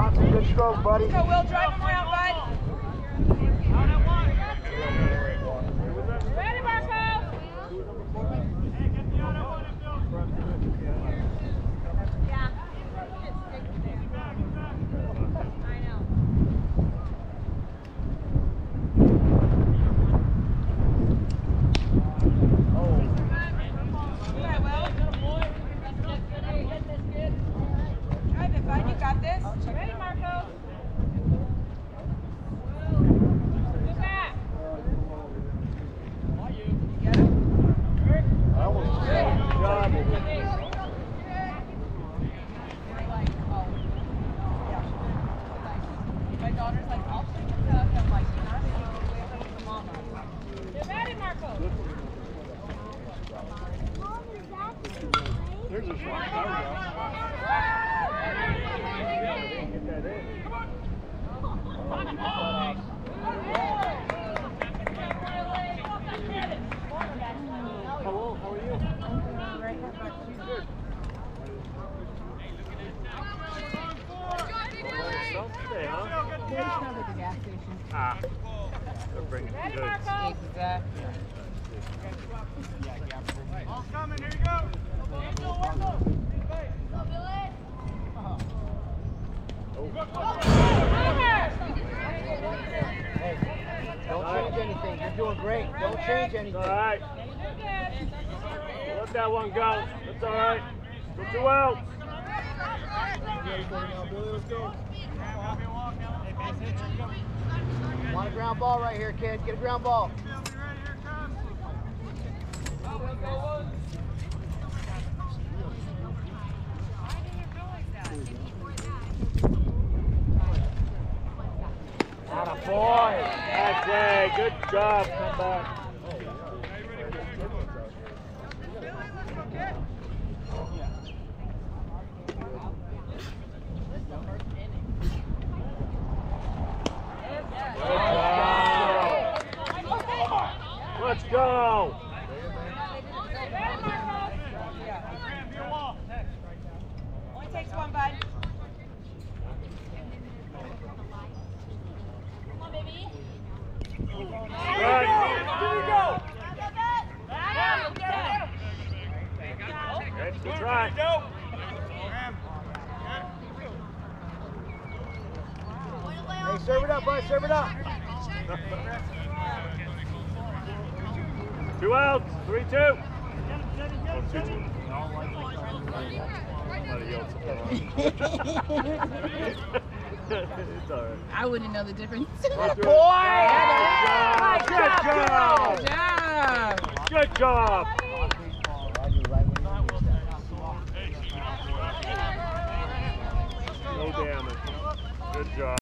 Johnson, good stroke, buddy. Let's go, Will. Drive him around, bud. Ready, Marco? Yeah. I know. Drive it, bud. You got this. Ready, Marco? Look back. You get him? That was a good job. My daughter's like, I'll take the duck. I'm like, you're not going to away from the mama. Get ready, Marco. There's a shot. Get that in. Hello, how are you? She's good. Today, huh? Ah, they're bringing Ready, goods. Marco? Exactly. Ball's coming, here you go. Don't change anything. You're doing great. Don't change anything. All right. Let that one go. That's all right. Put 2 outs. Want a ground ball right here, kid. Get a ground ball. Atta boy. That's way. Good job. Come back. Let's go. Only takes one, bud. Come on, baby. Right. Good try. Hey, serve it up, bud. Serve it up. 2 outs. 3-2. It's all right. I wouldn't know the difference. Good Boy! Good job. Good job. Good job. No damage. Good job.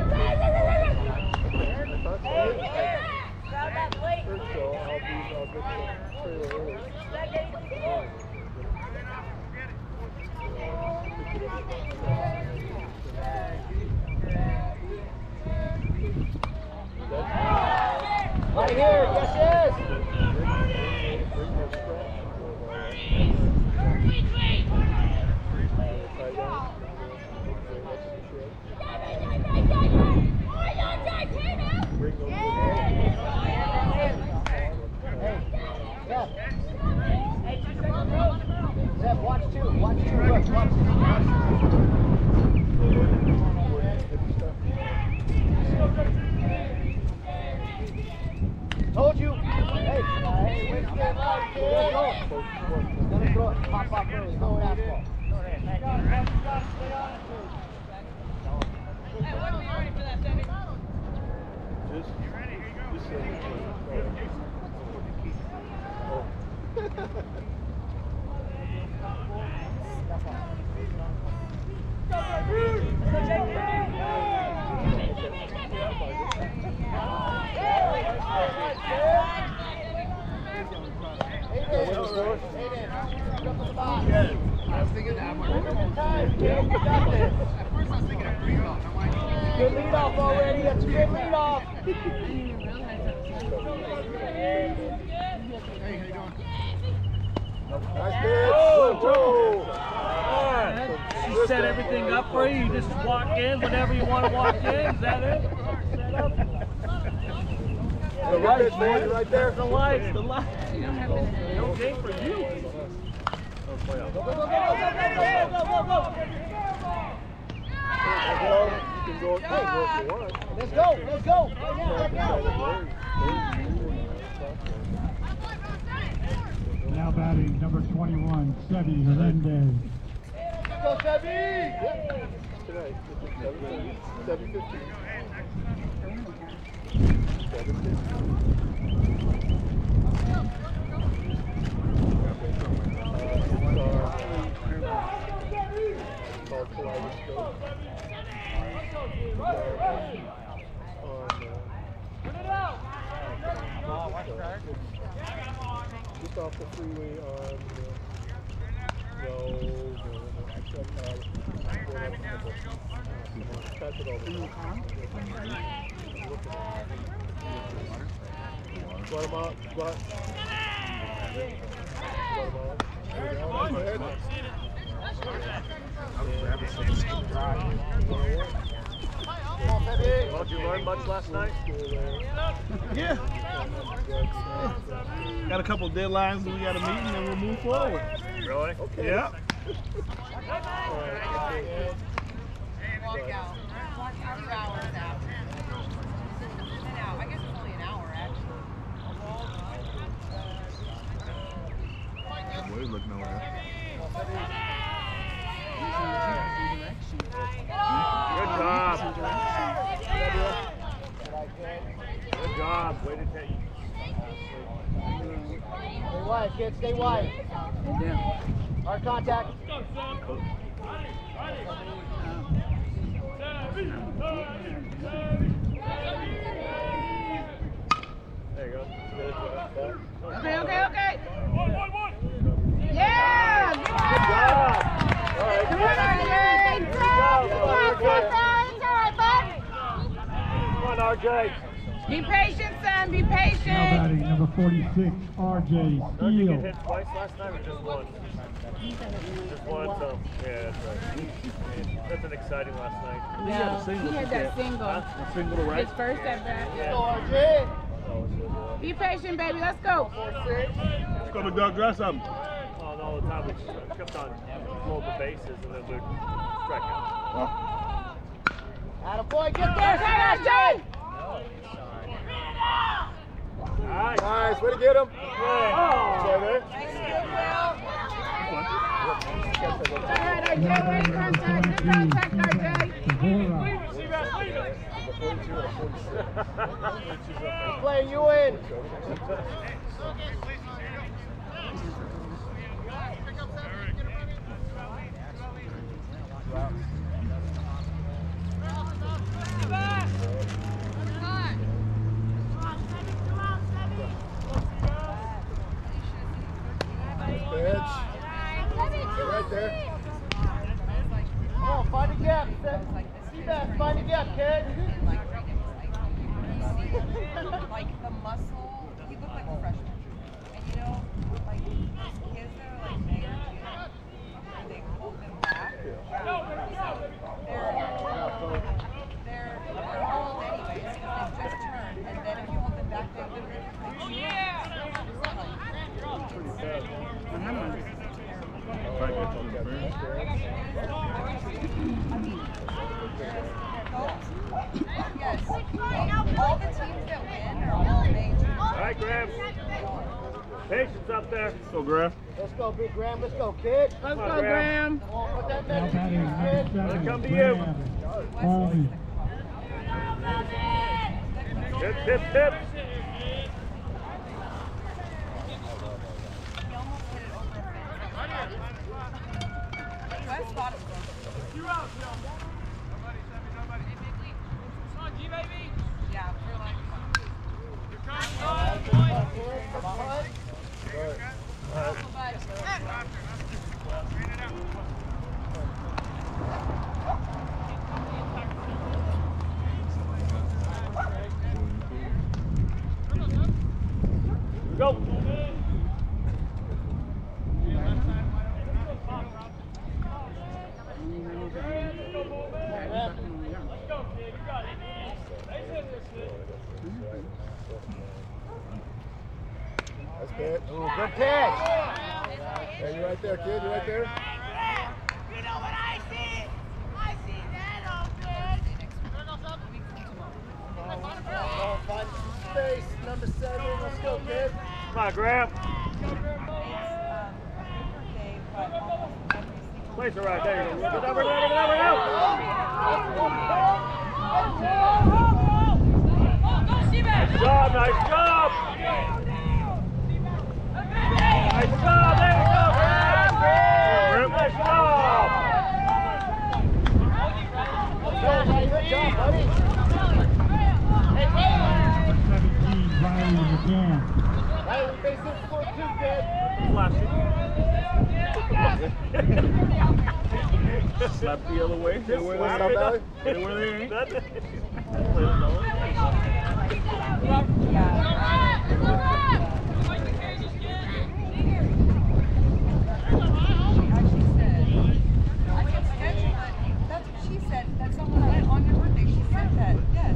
Right here. Yes, yes. Zeb, watch two. Watch two. Look, watch two. Told you. Hey, Wednesday night, kid. Let's go. Gonna throw it. Pop up early. Throw it asphalt. Hey, what are we ready for that, Debbie? Just, you ready? Here you go. Just I was thinking that one. Good lead off already. That's a good lead off. Hey, how you doing? Nice pitch. Good set everything up for you? You just walk in whenever you want to walk in? Is that it? Set up? The lights, man, right there. The lights, the lights. No game for you. Go, go, go, go, go, go, go, go, go. You can go, hey, go if you want. Let's go, let's go. Right now. Now batting number 21, Sebi Hernandez. Go, Sebi! Tonight, 7:15. 7:15. Just off the freeway on pass it over. Squat him out, squat. Well, did you learn much last night? Yeah. Got a couple deadlines that we got to meet, and then we'll move forward. Really? Okay. Yeah. Walk out. Walk out 2 hours out. An hour. I guess it's only an hour, actually. We're looking over there. Good job. Good job. Way to take. Stay wide, kids, stay wide. Hard contact. There you go. Okay. Yeah! Good job. All right. Come on, RJ! Come on, RJ. Be patient, son. Be Now patient. batting number 46, RJ Don't you get Steele. hit twice last night or just once? Just one, so yeah, that's right. Nothing exciting last night. No, he had that single. Huh? A single to right. His first at bat. Go, RJ. Be patient, baby. Let's go. Let's go to Doug, dress something. Oh, and all the time we just kept on load the bases and then we'd strike out. Attaboy, get there, Okay, RJ! Nice. Nice, way to get him. Oh. Seven. All right, RJ. Great contact. Good contact, RJ. Devora. Play you in. Bitch. Right there. Oh, find a gap. Seabass, find a gap, kid. Like the muscle, he looked like a freshman. And you know, like kids that are like bigger, they hold them back. They're old anyways because they just turned. And then if you hold them back, they literally Yes. All the teams that win are all major. All right, Graham. Patience up there. Let's go, Graham. Let's go, Big Graham. Let's go, kid. Let's Come on, go, Graham. Come on, put that Now next to batting you, number kid. 7, Come to you. Harvey. Tip, tip, tip. He almost hit it over a fence. So I spotted him. Yeah, we're like, Go. catch. Hey, you right there, kid. You right there. You know what I see? I see that open. Oh, find space. Number 7. Let's go, kid. Come on, Graham. Place it right there. Good number, number. Nice job, nice job. Nice job, there you go, Graham. Nice job. Good job, buddy. Number 17, Riley McCann. Riley, face it for 2, kid. Slap the other way. Hit where Slap they it up. ain't. Hit where they ain't. That's what she said. That someone went on your birthday. She said that. Yes.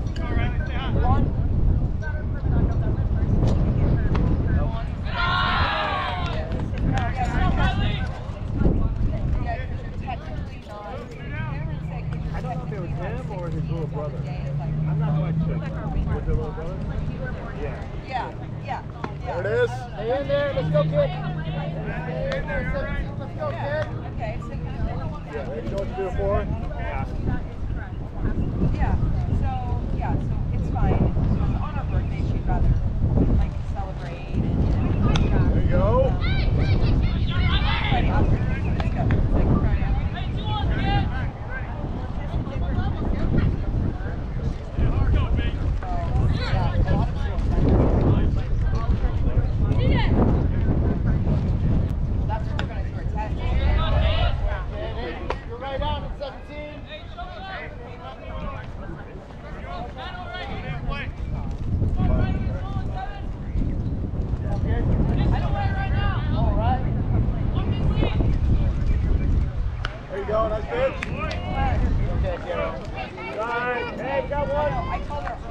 I don't know if it was him or his little brother. I'm not quite sure. Was it little brother? Yeah. Yeah. There it is. Stay in there. Let's go, kid. Stay in there, 17. Let's go, kid. Okay. So Yeah, there you know what to do it for. So it's fine. On her birthday, she'd rather like celebrate and There you go. Friday afternoon. Let's go. It's like Friday afternoon. That's what we're going to do. You're right on at 17. All right. There you go. Nice pitch. Okay, Karen. Right. Hey, got one. I told her,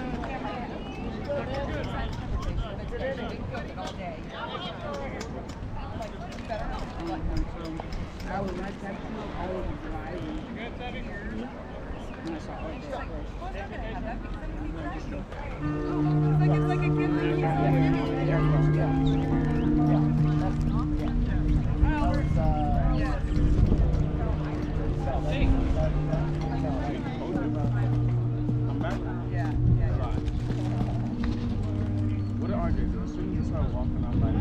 she didn't feel good all day. Like, you better not feel like that. I was not texting, I was driving. And I saw all She's this. like, well, I'm not going to have that because I'm going to be crashing. It's like a gift. What did RJ do? As soon as he started walking out like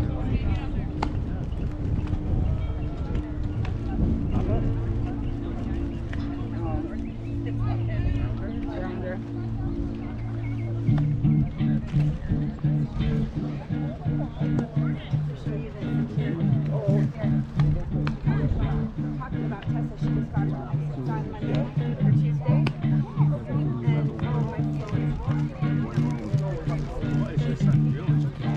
Around there. Talking about Tessa, she just got on Monday or Tuesday. And my feelings. it's just something real.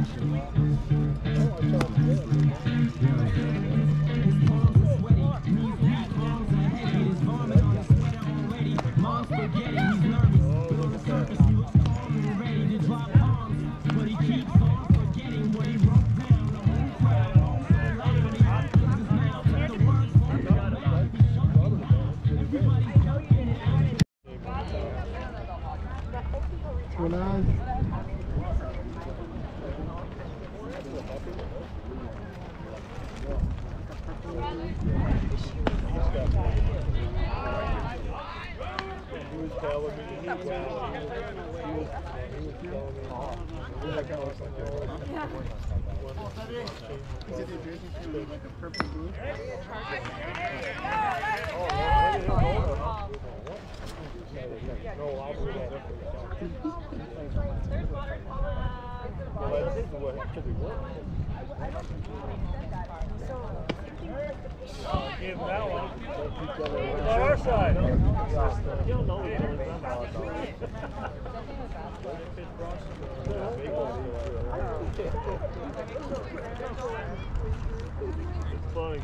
Give him that one. On our side. He'll know he's doing It's funny.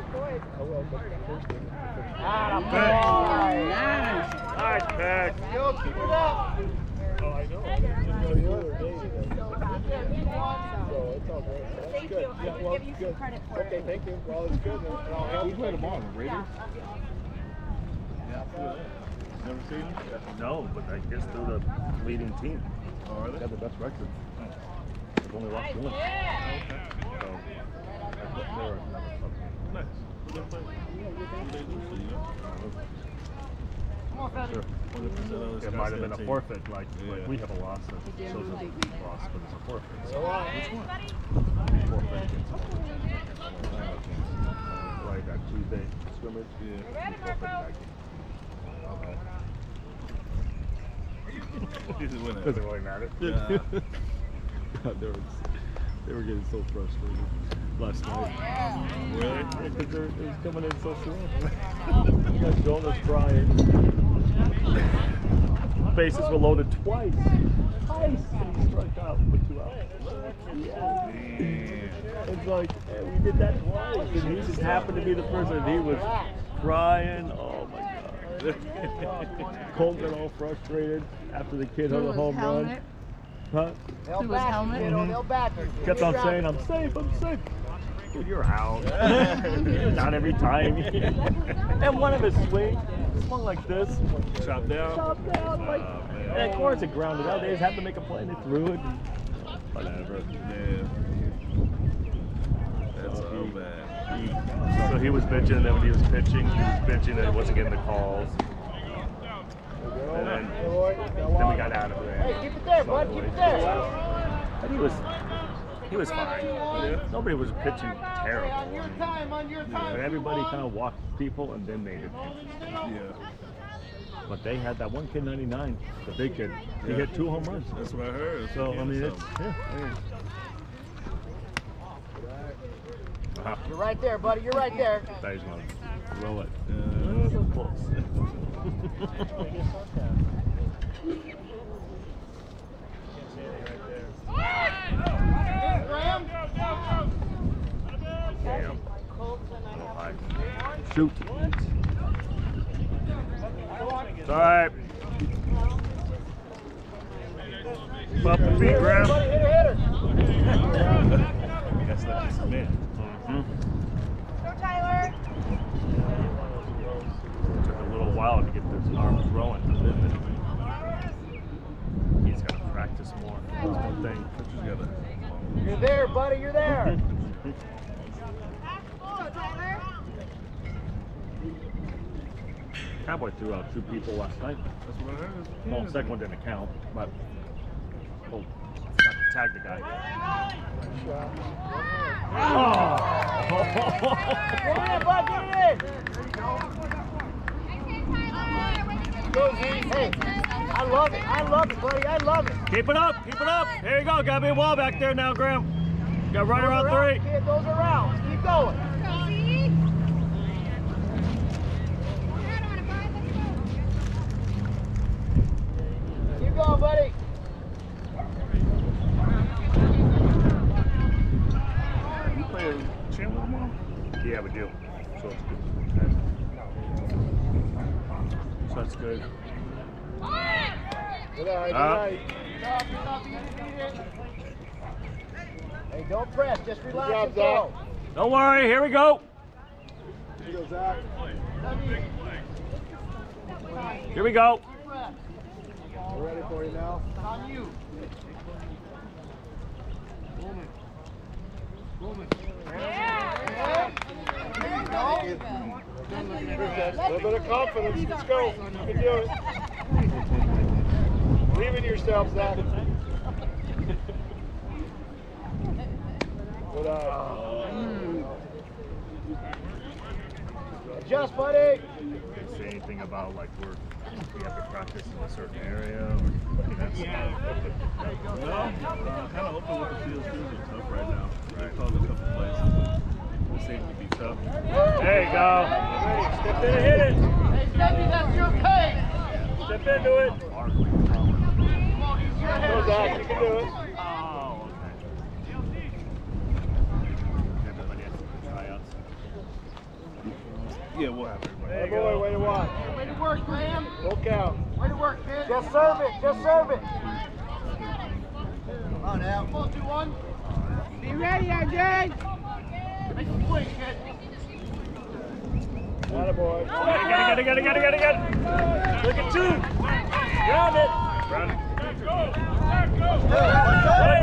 Nice pack. Don't keep it up. Oh, I know. So you were dating them. So bad. So it's all good. That's Thank good. you. I Yeah, can well, give you some good. credit for Okay, it. thank you. Well, it's good. And I'll help Who's you. playing tomorrow? The Raiders? Yeah. Never seen them? No, but I guess they're the leading team. Oh, are They they? have the best record. They've only lost one. So, they're Nice. Who they play? Who they lose to, you know? sure. 100% of this It might have been a team. forfeit, like Yeah. we have a loss, and so does the loss, but it's a forfeit. So Which one? forfeit against like that Tuesday scrimmage. Yeah. Forfeit that game. Okay. You just win it. Doesn't really matter. Yeah. They were getting so frustrated last night. Really? Because it was coming in so slow. You guys don't us crying. Bases were loaded twice. And he struck out for 2 outs. Yeah. It's like, hey, we did that twice. And he just happened to be the person. He was crying. Oh my God. Colt got all frustrated after the kid hit a home run. Huh? They'll Through his back you, helmet? kiddo. They'll back you. Kept on saying, I'm safe, I'm safe. Dude, you're out. Not every time. And one of his swings swung like this. Chopped down? Chopped down. Like, and of course it grounded out. They just had to make a play and they threw it. And whatever. Yeah. That's so bad. So he was bitching, and then when he was pitching, and he wasn't getting the calls. And then we got out of it. Hey, keep it there, bud. Keep it there. And he was fine. Nobody was pitching terrible. On your time, on your time. But everybody kind of walked people and then made it. Yeah. But they had that one kid, 99, the big kid. He hit 2 home runs. That's what I heard. So, I mean, it's, yeah. You're right there, buddy. You're right there. That is one. Roll it. So close. Damn. Shoot. It's all right. Pop the feet, Graham. That's like he's man. Go, Tyler. Took a little while to get this arm growing. He's got to practice more. That's one thing. You're there, buddy. You're there. Go, Tyler. Cowboy threw out 2 people last night. That's what I heard. Well, the second one didn't count, but got to tag the guy. Get in, bud. Get it in. Go, Z. Hey, I love it. I love it, buddy. I love it. Keep it up, keep it up. Here you go. Got me a wall back there now, Graham. Got right around 3. Kid, those are rounds. Keep going. Keep going, buddy. You play a Chandler tomorrow? Yeah, we do. So it's good. So that's good. Good eye, good eye. Hey, don't press. Just relax and go. Don't worry, here we go. Here you go, Zach. Here we go. We're ready for you now. On you. A little bit of confidence. Let's go. You can do it. Believe in yourself, Zach. Good eye. Adjust, buddy. Say anything about like we have to practice in a certain area? Or, that's No, kind of open with the field. Fields are tough right now. They called a couple places. They seem to be tough. There you go. Step in and hit it. Hey, Stephanie, that's your pace. Step into it. Go, Zach. You can do it. Oh, okay. Everybody has to tryouts. Yeah, we'll have everybody. Hey, boy, way to watch. work, Graham. Look out. Way to work, kid. Just serve it. Just serve it. Come on now. Come on, 2-1. Be ready, RJ. Make a swing, kid. Attaboy. Get it. Look at 2. Ground it. Ground it. There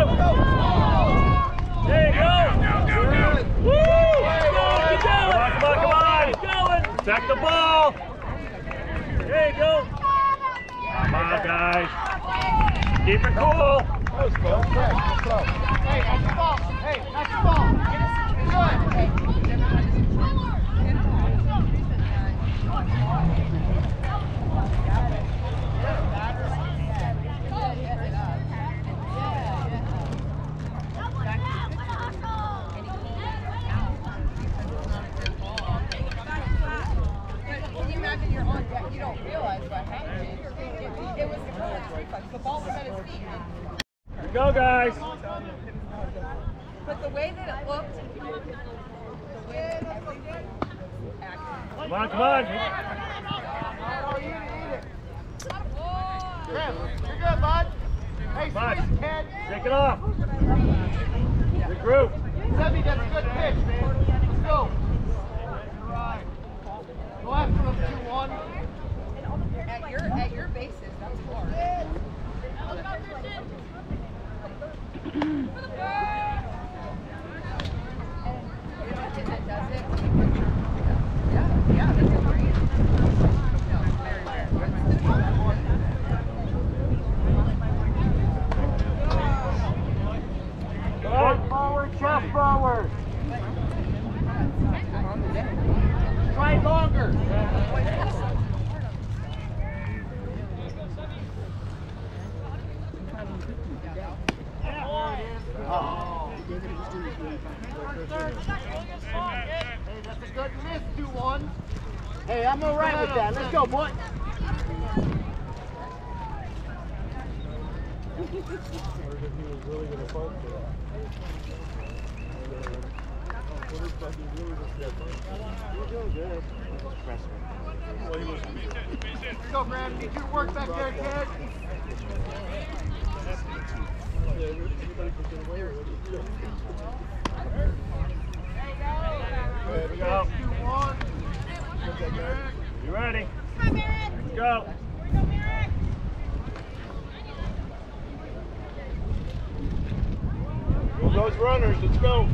you go. Woo! Keep going. Come on. Keep going. Attack the ball. There you go. Come on, guys. Keep it cool. Hey, that's the ball. Hey, that's the ball. Good. Can you imagine you're on deck? You don't realize what happened. It was the first reflex. The ball was at his feet. Here we go, guys. But the way that it looked, the way that everything acted. Come on. You're good, bud. Hey, Come on. squeeze, kid. Take it off. Regroup. Sebby, that's a good pitch, man. Let's go. All right. Go after him, 2-1. At your bases, that's hard. Yeah, that's a great. No, very rare. Foot forward, chest forward. Try longer. Hey, that's a good miss, 2-1. Hey, I'm all right with that. Let's go, boy. Let's go, Brad. Need you to work back there, kid. Here we go. 2-1. You ready? Let's go. Move those runners. Let's go.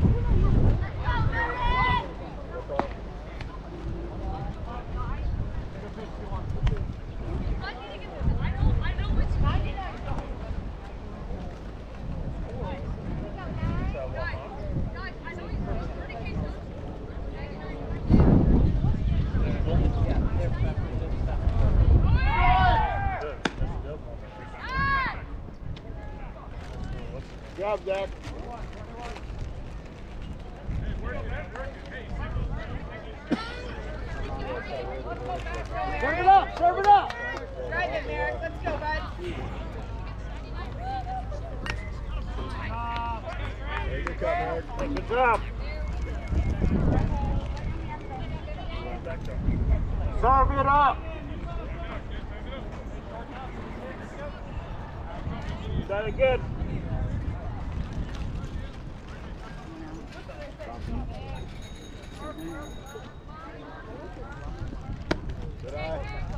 Good job, Zach. Serve it up, serve it up. Drive it, Merrick. Let's go, bud. Good job. Serve it up. Done it good. Good eye.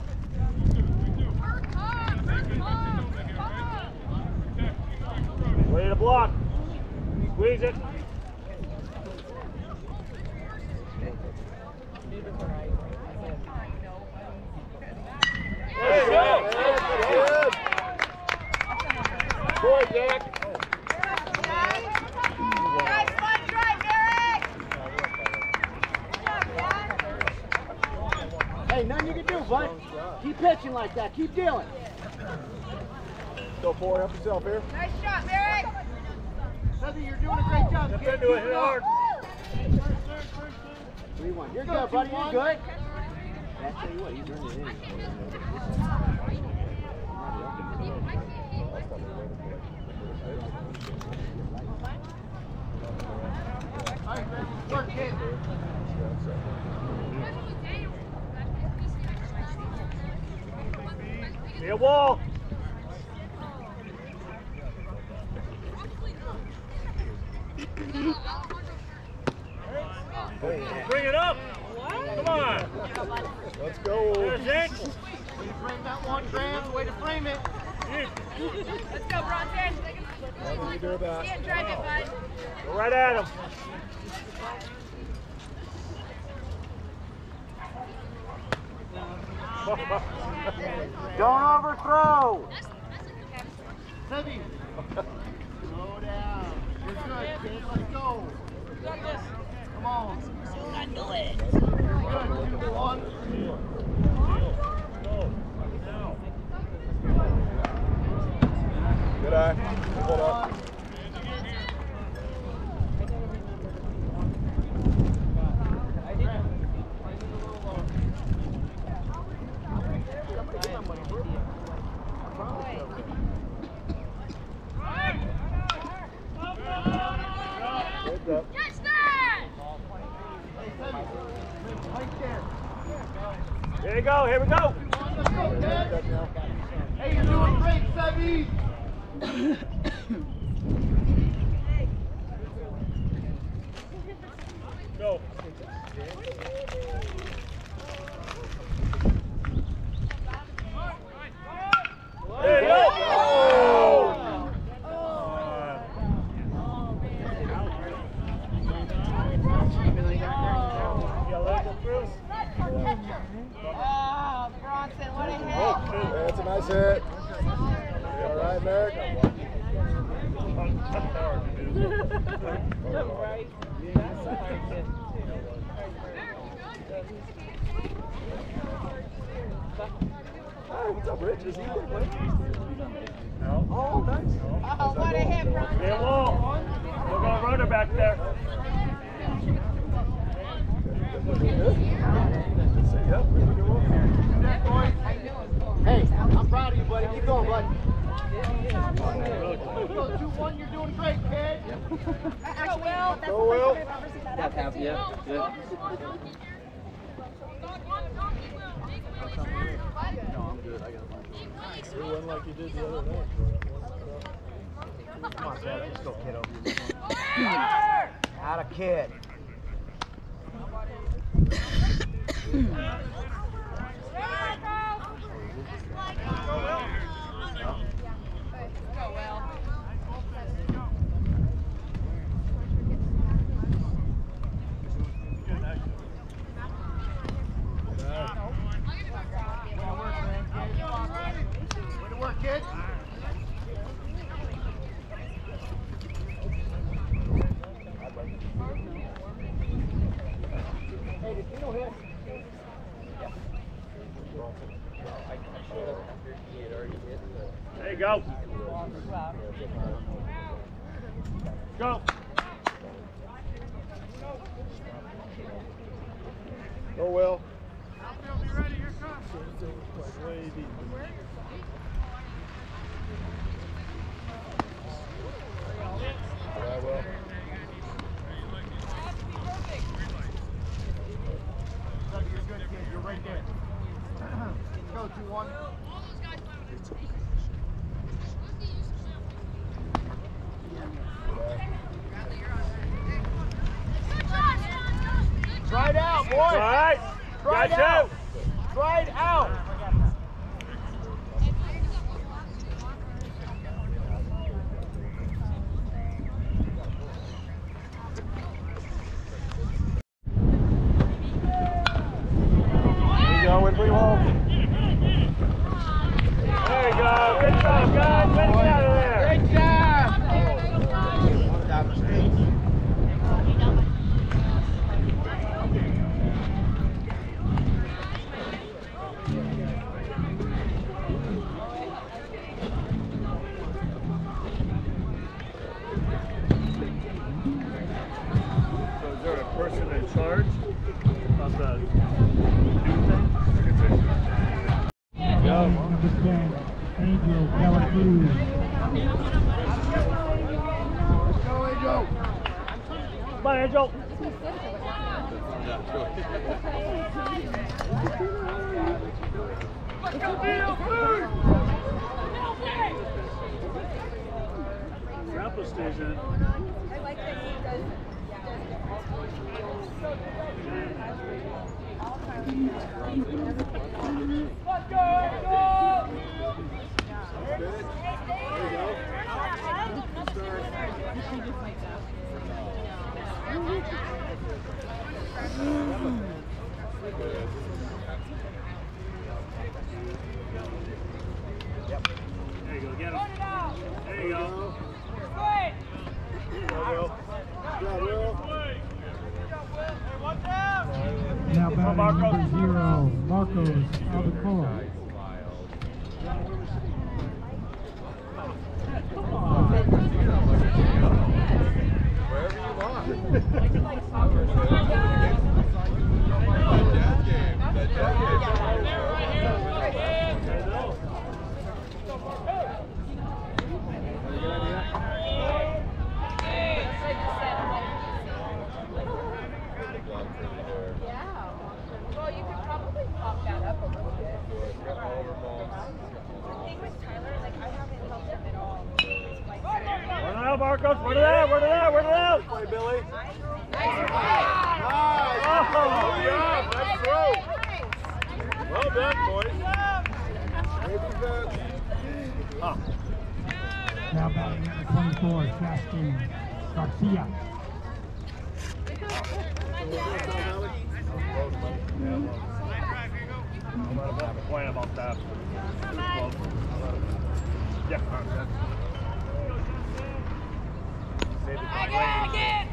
Ready to block. Squeeze it. There you go. Good. Boy, Jack. Nice one, drive, Merrick. Hey, nothing you can do, bud. Keep pitching like that. Keep dealing. Go forward, help yourself here. Nice shot, Merrick. Sebby, you're doing a great job, Step kid. into it, hit hard. 3-1. You're good, buddy. You're good. I tell you what, he's running it in. All right, work, kid. See a wall. Bring it up. Come on. Let's go. There's ankle. Frame that one, Graham. Way to frame it. Let's go, Bronson. How do you do that? Can't drive it, bud. Go right at him. Don't overthrow. Heavy. Slow down. You're good, kid. Let's go. Come on. Good. 2-1. Good eye. Hold up. Catch that! There you go. Here we go. Hey, you're doing great, Sebby. Go. There you go. Oh, Bronson, what a hit. That's a nice hit. You all right, Merrick? Hi, what's up, Rich? Is he good? No. Oh, nice. Oh, what a hit, Bronson. Get wall. We're going to run her back there. Hey, I'm proud of you, buddy. Keep going, buddy. 2-1, you're doing great, kid. Actually, Will. That's Go, Will. That's half, yeah. You won like you did the other night. Come on, Dad. Let's go, kiddo. Out of kid. Go, Will. Way to work, kid. Hey, did Tino hit? There you go. Go. Go, Will. Yeah, Will. You're good, kid. You're right there. Go, 2-1. Try it out, boys. All right. Try it Got out. you. Try it out. There you go, in pretty well. There you go. Good job, guys. Way to get out of there. Great job. So is there a person in charge of the new thing? Number 10, Angel Calaboo. Go, Angel. Come on, Angel. Grandpa stays in. I like that he does Let's go! There you go, get him. There you go. Now batting number 0, Marcos Albacoa. Wherever you want. Jazz game. That jazz Well, you could probably pop that up a little bit. The thing with Tyler, like, I haven't helped him at all. Like, Run it out, Marcos. Run it out. Run it out. Run it out. Play, Billy. Nice throw. Well done, boys. Huh. Now batting number 24, Justin Garcia. I'm not about to complain about that. Yeah. Save the complaint.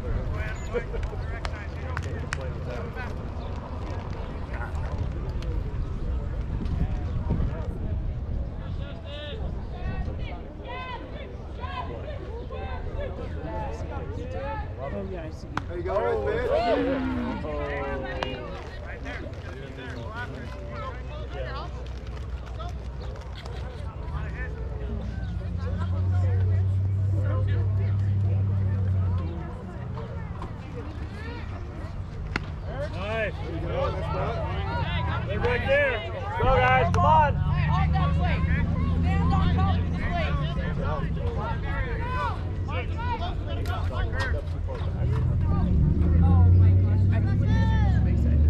Oh, yeah, I see. There you go, right, Nice. They're right there. Go, guys. Come on. Hold that plate. Stand on top of the plate. Oh my gosh. I put this in his face.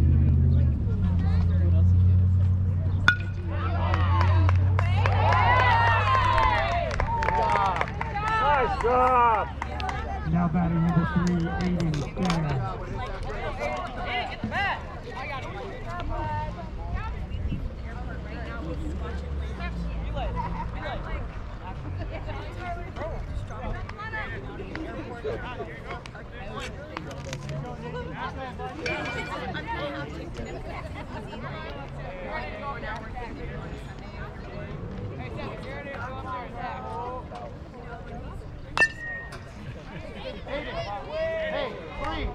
What else he did? Nice job. Now batting number 3, Aiden Stair. Hey, free.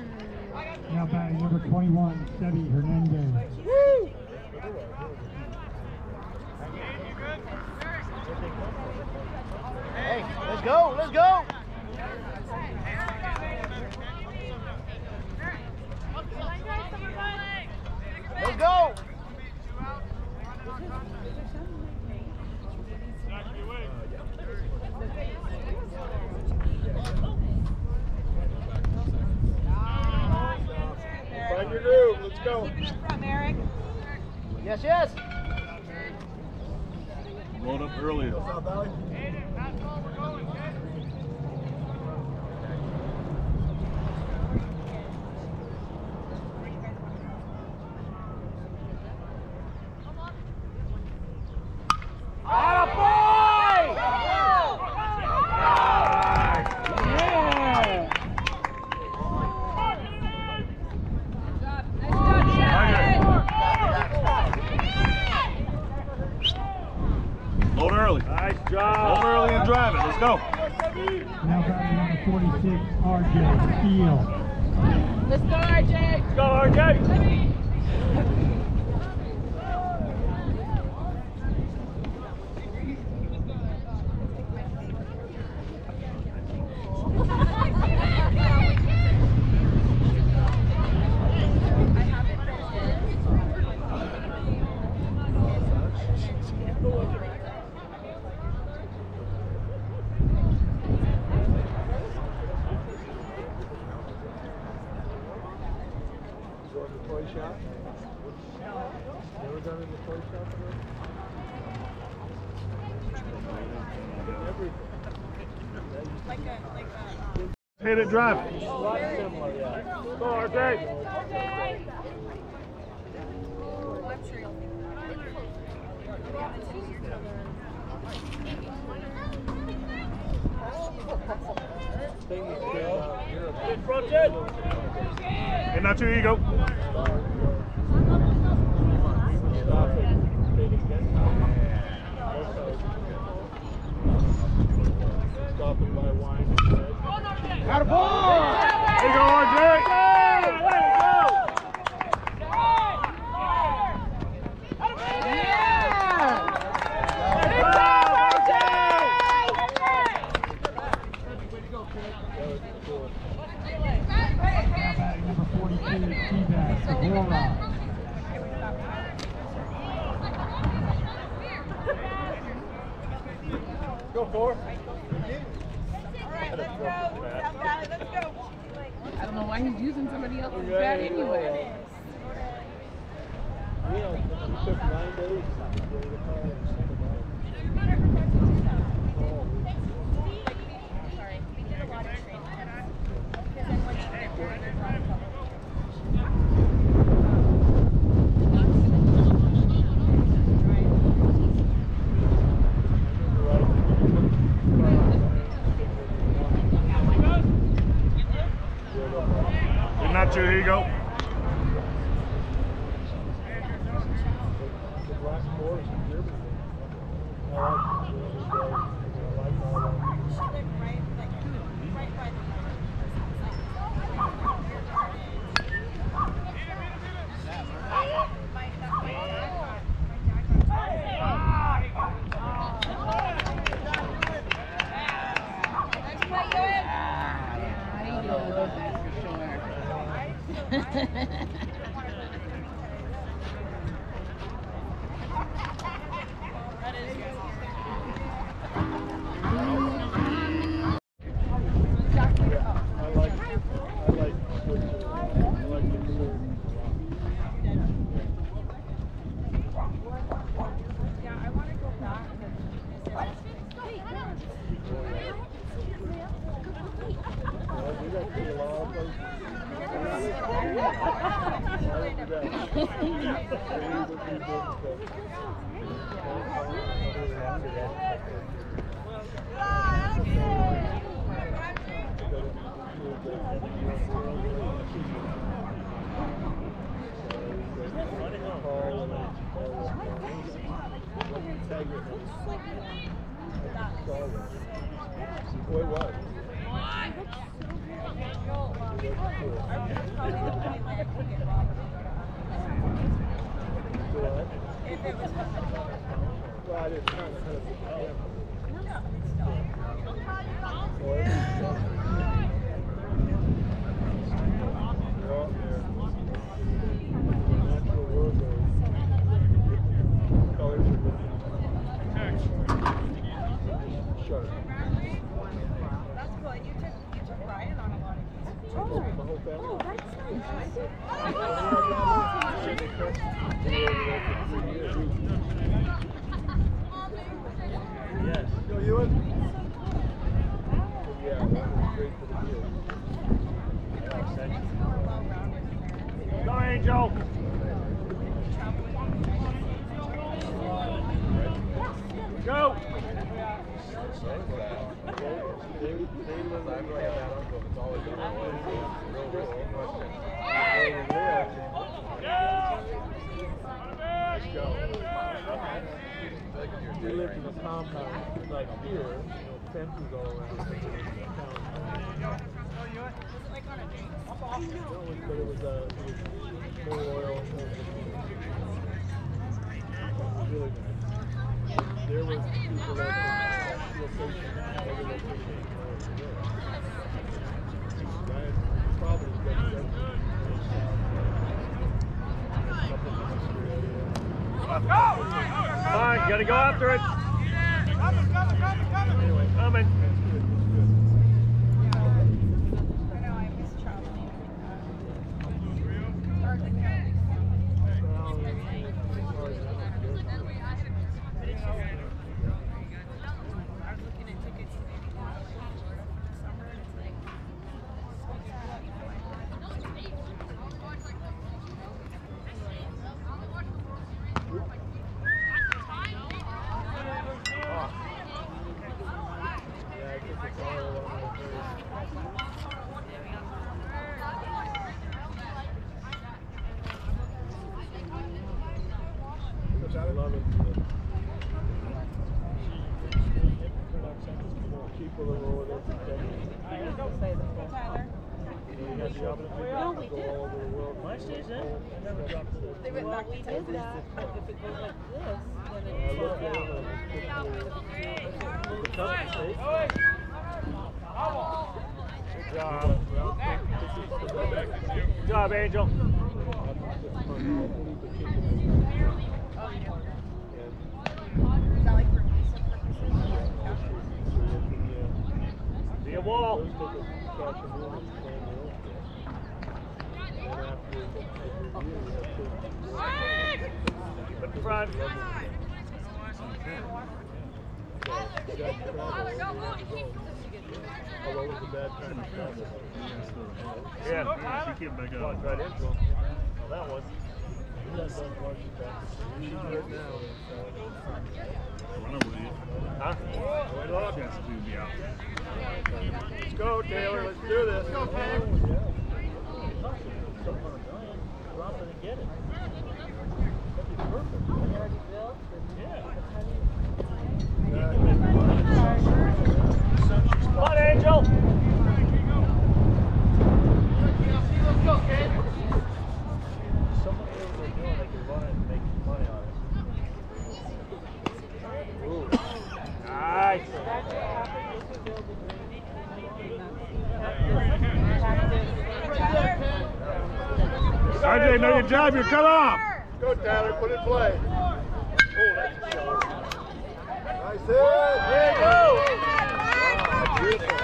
Now batting number 21, Sebi Hernandez. Hey, let's go, let's go! Let's go! Find your groove. Let's go. Keep it from Eric. Yes, yes! Load up early. Load early. Nice job. Load early and drive it. Let's go. Now batting number 46, RJ Steele. Let's go, RJ. Let's go, RJ. Hit it, drive it. Go, RJ. I'm sure you'll think In front, Ted. And not your ego. Stopping by wine. Got a ball! There you go, RJ. Batting number 42, T-Back, Agora. Go for. Let's go. I don't know why he's using somebody else's bat anyway. You know, it took 9 days. Sorry, we did a lot of training. Because then once you get there, there's a lot of public. And not your ego. I didn't kind of the camera. They're out there. Natural world colors are different. Sharp. That's cool. And you took Ryan on a lot of these. The whole family. Oh, that's Yes. Go, Ewan. Yeah, that was great for the kids. Go, Angel. Go. They live like that uncle. It's always been that way. We lived in a compound like here, fences all around. Was it like on a date? But it was more oil. Really nice. There was people that location, every location. Ryan probably got Come on, you gotta go after it. Anyway, coming. I know, I miss traveling. Hard to count. I was looking at tickets to maybe go to Florida for the summer, and it's like, they went back to Texas. If it goes like this, then Good job. Good job, Angel. Is that like for visa purposes? See a wall. Keep it in front. Yeah, she came back up. Right into him. Well, that one. Run over to you. Huh? Chance to be out. Let's go, Taylor. Let's do this. Let's go, Taylor. Drop it and get it. That'd be perfect. Yeah. Come on, Angel. Let's go, kid. Someone knows what they're doing. They can run it and make money on it. Ooh. Nice. RJ, know your job. You're cut off. Go, Tyler. Put it in play. Oh, that's a shot. Nice hit. There you go. Wow, beautiful.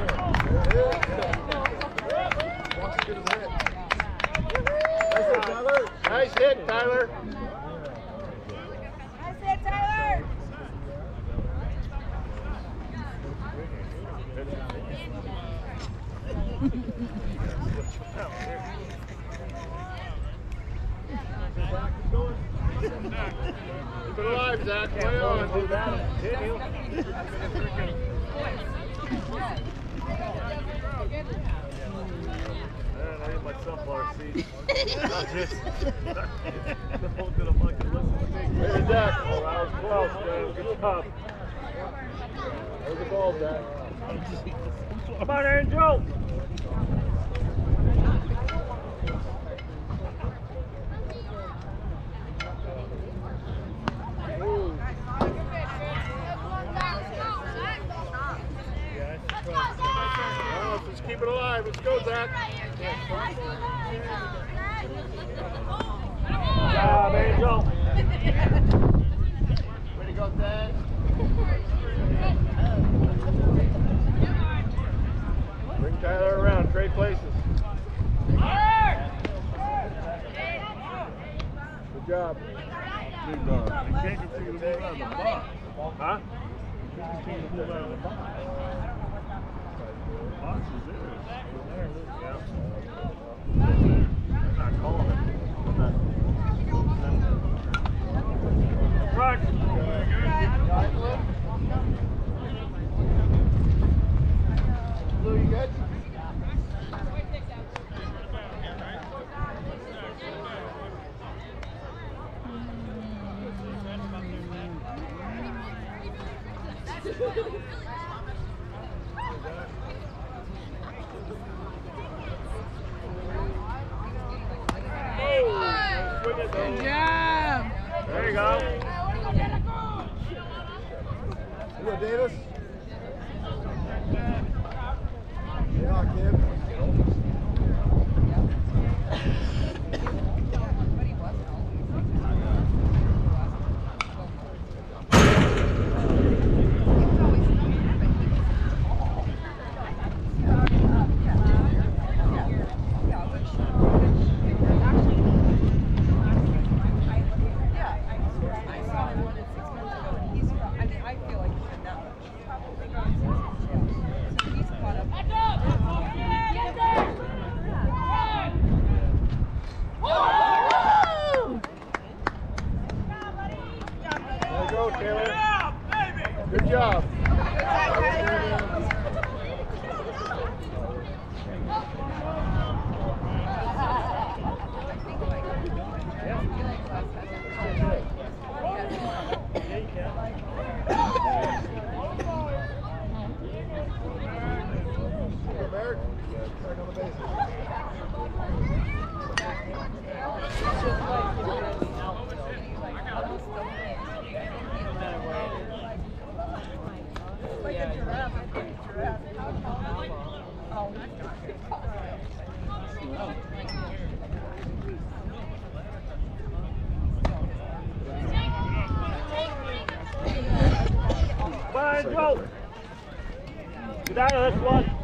Watch it get his hit. Nice hit, Tyler. Nice hit, Tyler. Nice hit, Tyler! Keep it alive, Zach. Play on. Do that. Continue. I need my sunflower seeds. Not just. Don't get a monkey listen to me. There's Zach. Oh, that was close, man. Good job. There's the ball, Zach. Come on, Angel. Ooh. Nice, good keep it alive. Let's go, Zach. Good job, Angel. Way to go, Dad. Bring Tyler around. Trade places. Good job. Big dog. He can't continue to move out of the box. Huh? He can't continue to move out of the box. The box is there. I'm not calling it. Right. Lou, you good? Good job. There you go. You go, Davis. Yeah, kid. Go, Taylor. Good job. Merrick, back on the bases. Like a giraffe. Oh, Bye, Joe. Get out of this one.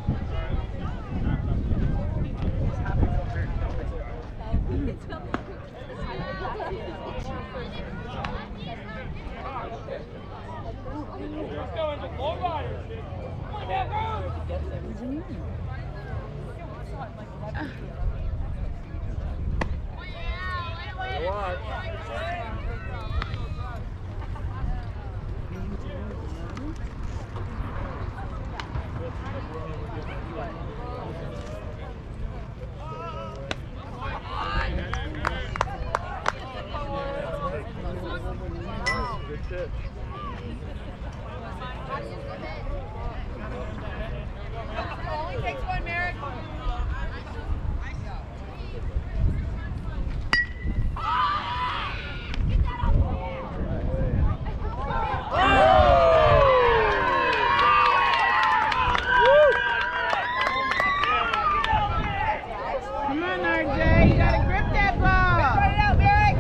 Watch. Good pitch. only takes one, Merrick. Come on, RJ. You gotta grip that ball. Put it out, Merrick.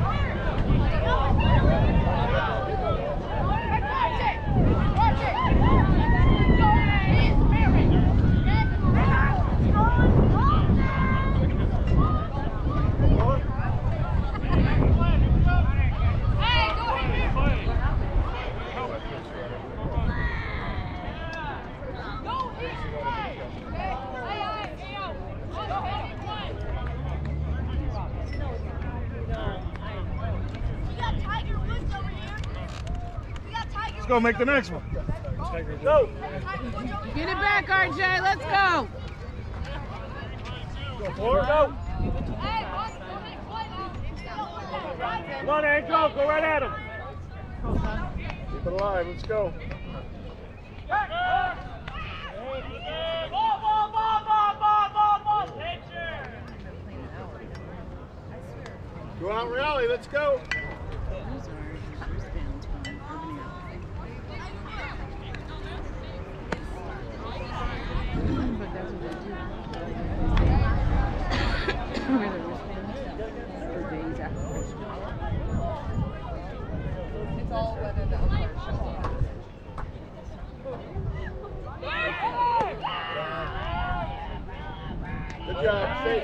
Watch it. Let's go make the next one. Go. Get it back, RJ. Let's go. Go forward, go. Come on, Angel. Go right at him. Keep it alive. Let's go. Go out and rally. Let's go. But that's what they do. Good job. Stay.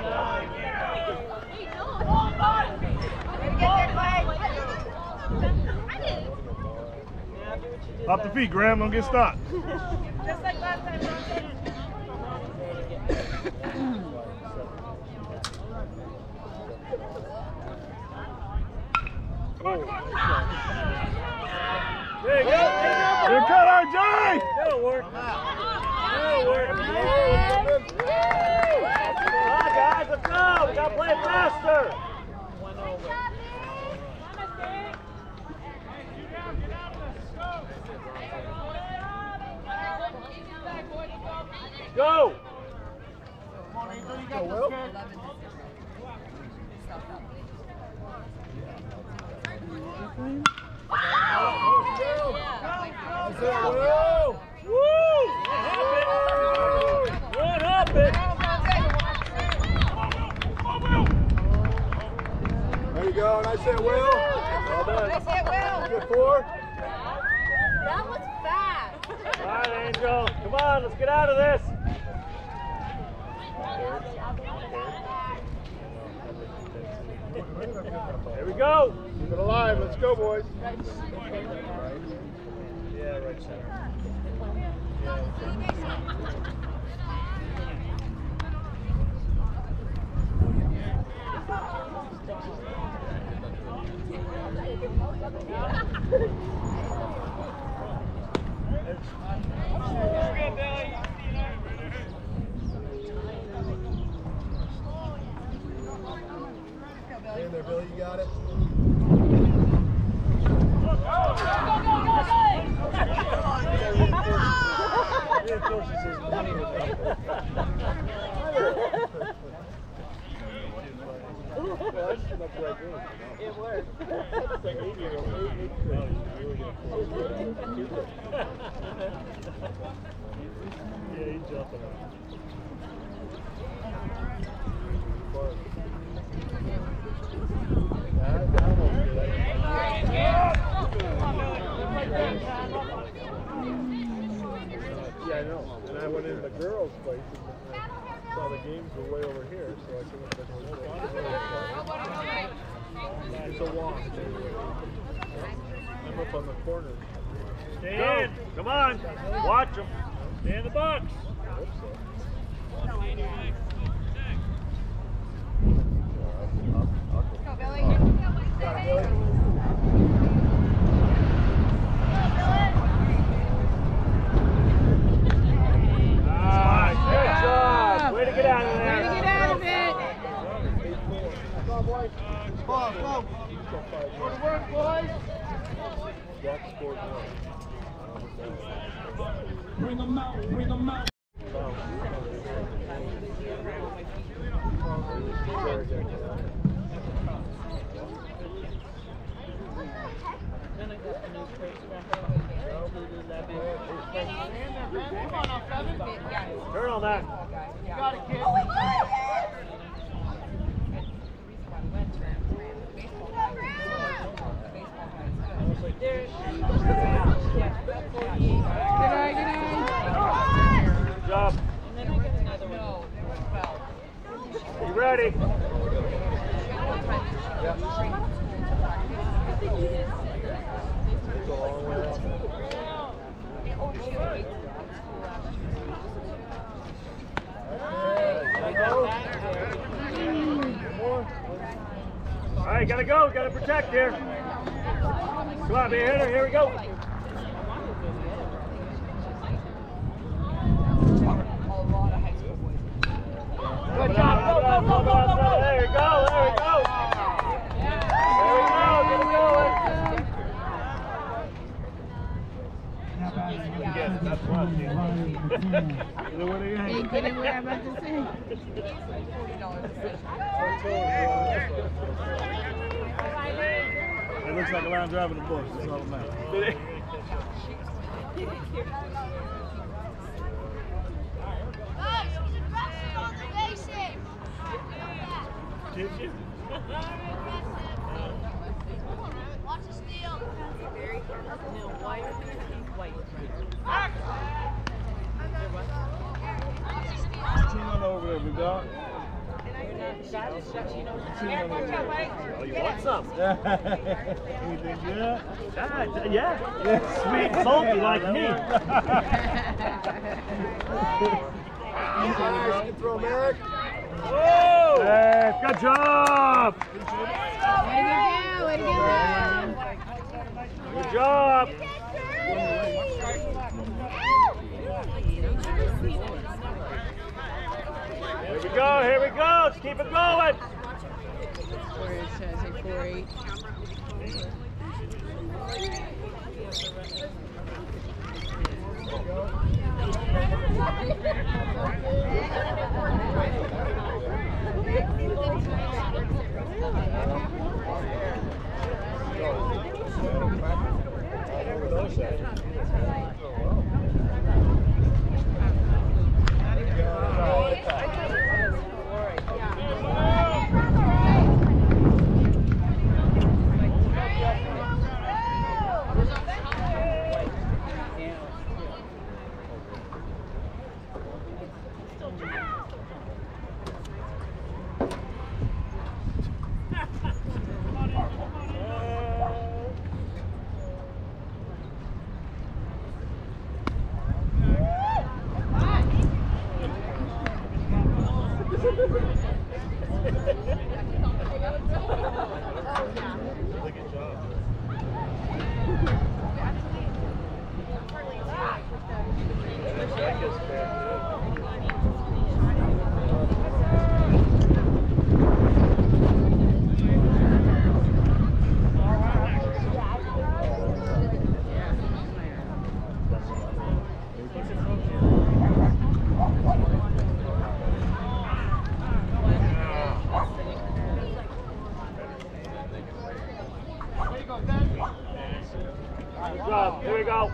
Off the feet, Graham. Don't get stopped. Just like last time, There you go. Good cut, RJ! That'll work. That'll work. Come on, guys, let's go. We gotta play it faster. Go. Come on, Angel, you got this, Will. What happened? There you go. Nice hit, Will. Well done. Nice hit, Will. Good 4. That was fast. All right, Angel. Come on, let's get out of this. There we go. Keep it alive. Let's go, boys. Yeah, right center. In there, Billy. You got it. Reinforces his money with them. It worked. Yeah, he's jumping up. Yeah, I know. And I went in the girls' place and saw the games were way over here, so I came up with it's a walk. I'm up on the corner. Stay in. Come on. Watch them. Stay in the box. I hope so. Go, Billy. Got it, Billy. Nice. Good job. Way to get out of there. Way to get out of it. Come on, boys. Come on, go. Go to work, boys. Jack scored 1. Bring them out, bring them out. Turn on that. You got it, kid. Good job. You ready? It's a long way out. All right, gotta go. Gotta protect here. Come on, be a hitter. Here we go. Good job. Go, go, go, go, go. There we go. There we go. There we go. Get it going. Yes, that's what Right. Ain't getting what I'm about to say. It looks like a line drive in the bush. That's all that matters. Did you? Watch the steal. Turn on over there, we go. Oh, you want some? Anything good? Yeah. Sweet and salty like me. Nice, you can throw, Merrick. Whoa! Hey, good job! Way to go, Good job! Here we go, let's keep it going! 4-8. Here we go.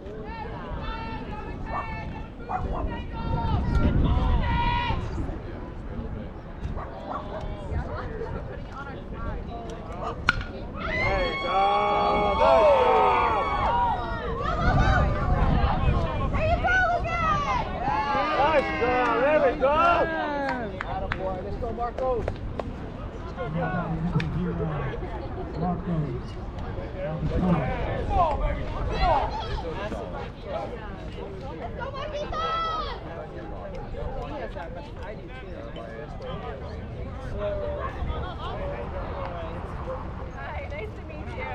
Hi, nice to meet you.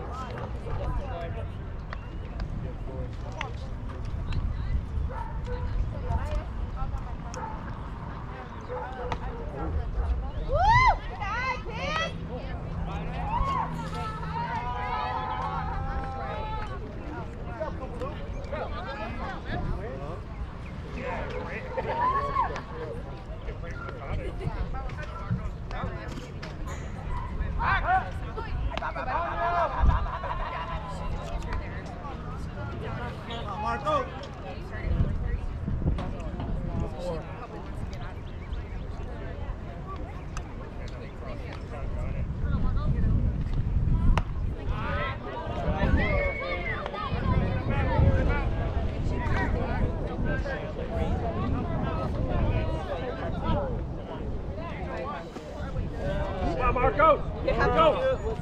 Marco. Come on, Marco. Here we go.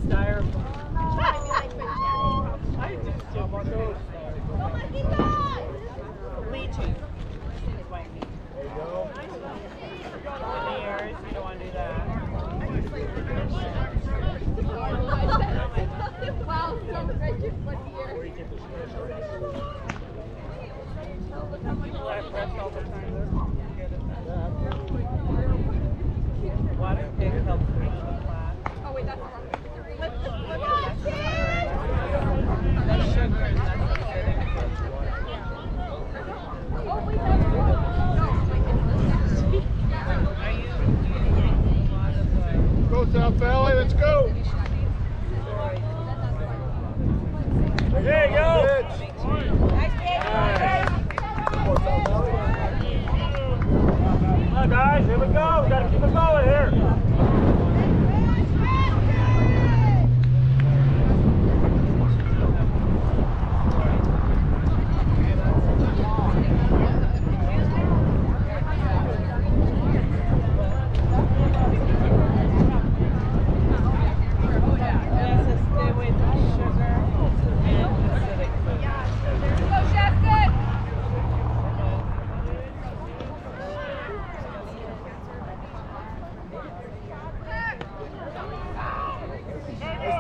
Oh wait, that's wrong. Go South Valley, let's go. There you go. Come on, guys, here we go. We gotta keep it going here.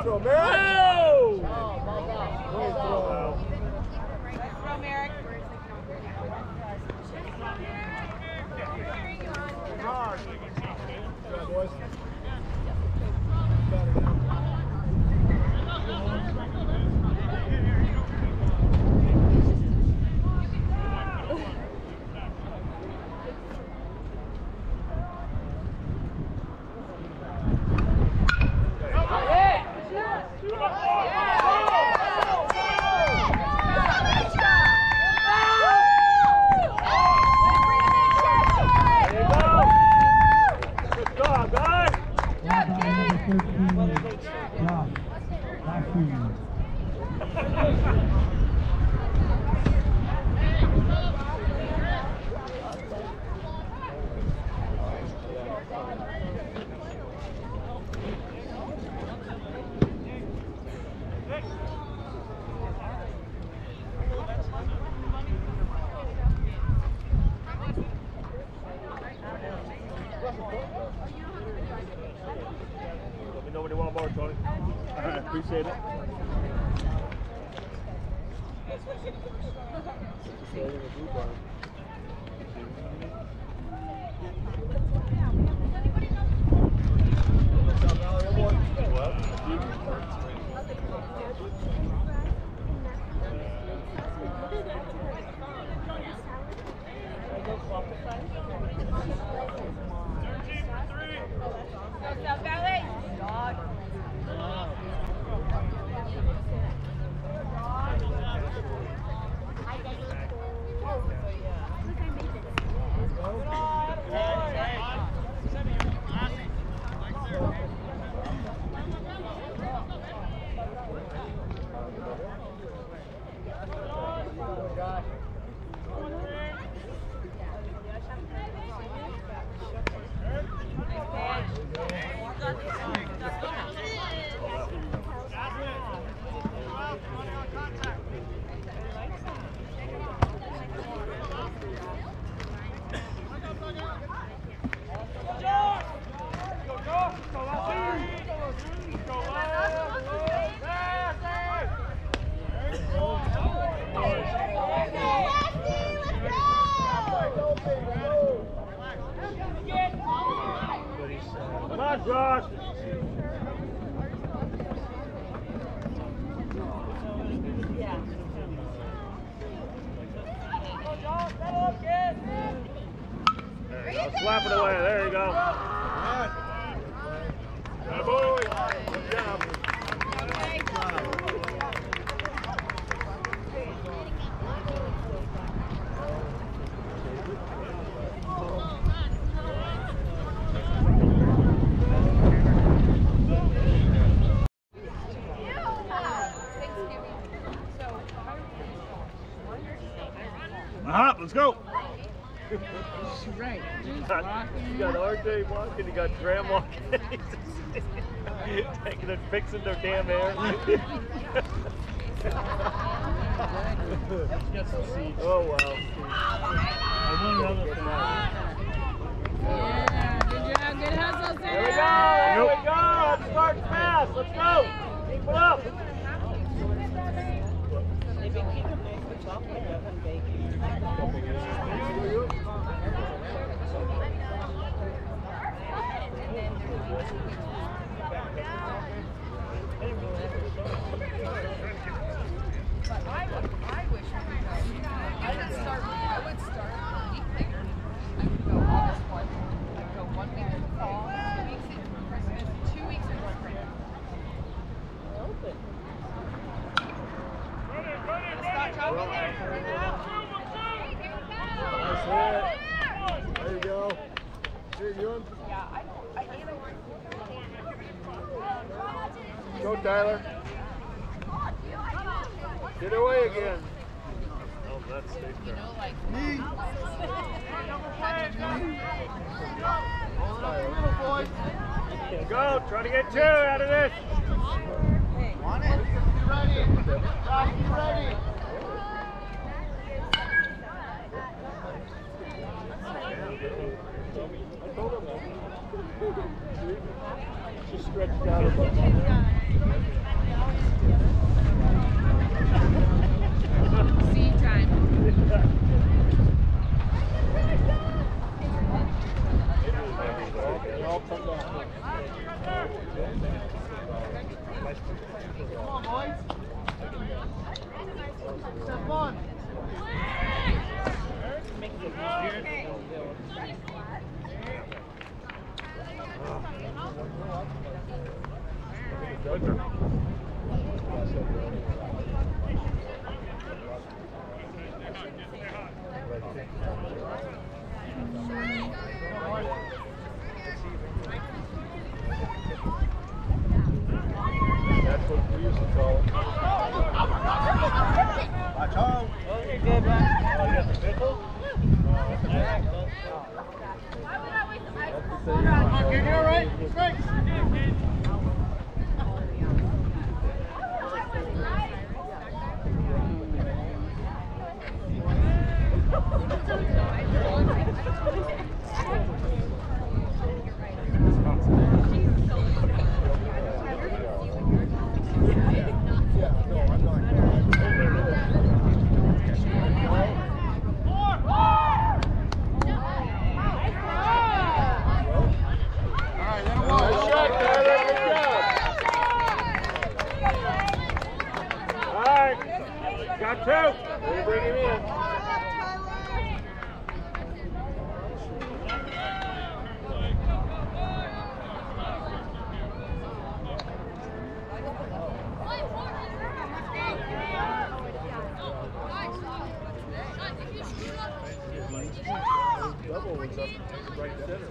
throw, Merrick. Oh! Nice throw. Nice throw, Merrick. Hard. Good, boys. Let me know when you want more, Tony. I appreciate it. Come on, Josh. There you go. Slap it away. There you go. Good boy. Good job. Let's go. Right. You got RJ walking, you got Graham walking. Taking and fixing their damn hair. Get some seats. Oh, wow. And one other thing. Yeah, good job. Good hustle, Sarah. There we go. There we go. Let's start fast. Let's go. Keep it up. They've been keeping nice with chocolate, haven't they? But I wish we could go. I would start a week later. I would go August 1. I'd go 1 week in the fall, 2 weeks in Christmas, 2 weeks in spring. Stop chopping there. Bring it out. Nice hit. There you go. Here, Ewan. Yeah, I Go, Tyler. Get away again. Oh, that's safe there. like Go. Try to get two out of this. Want it? Be ready. Josh, be ready. Just stretched out a little. Scene time. They all come down. Come on, boys. Step on. That's what we used to call it. Watch home. Oh, you got the pickle? You're all right. Thanks. Got two. We bring him in. Double was up right center.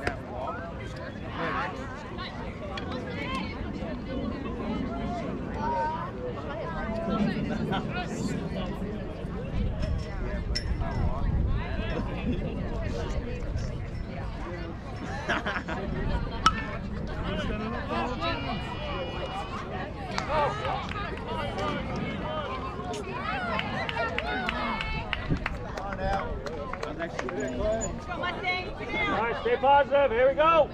All right, stay positive. Here we go.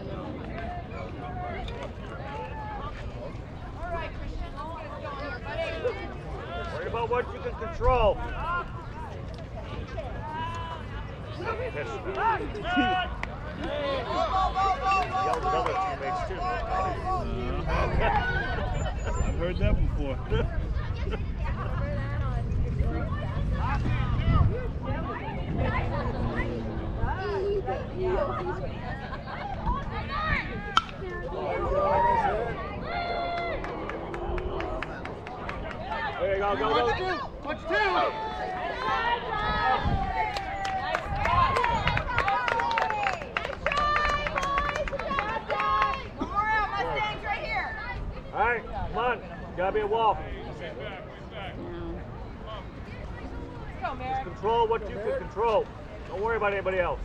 Worry about what you can control. Yelled at other teammates too. I've heard that before. There you go, go, go. Touch two. All right, come on. Gotta be a wall. Just control what you can control. Don't worry about anybody else.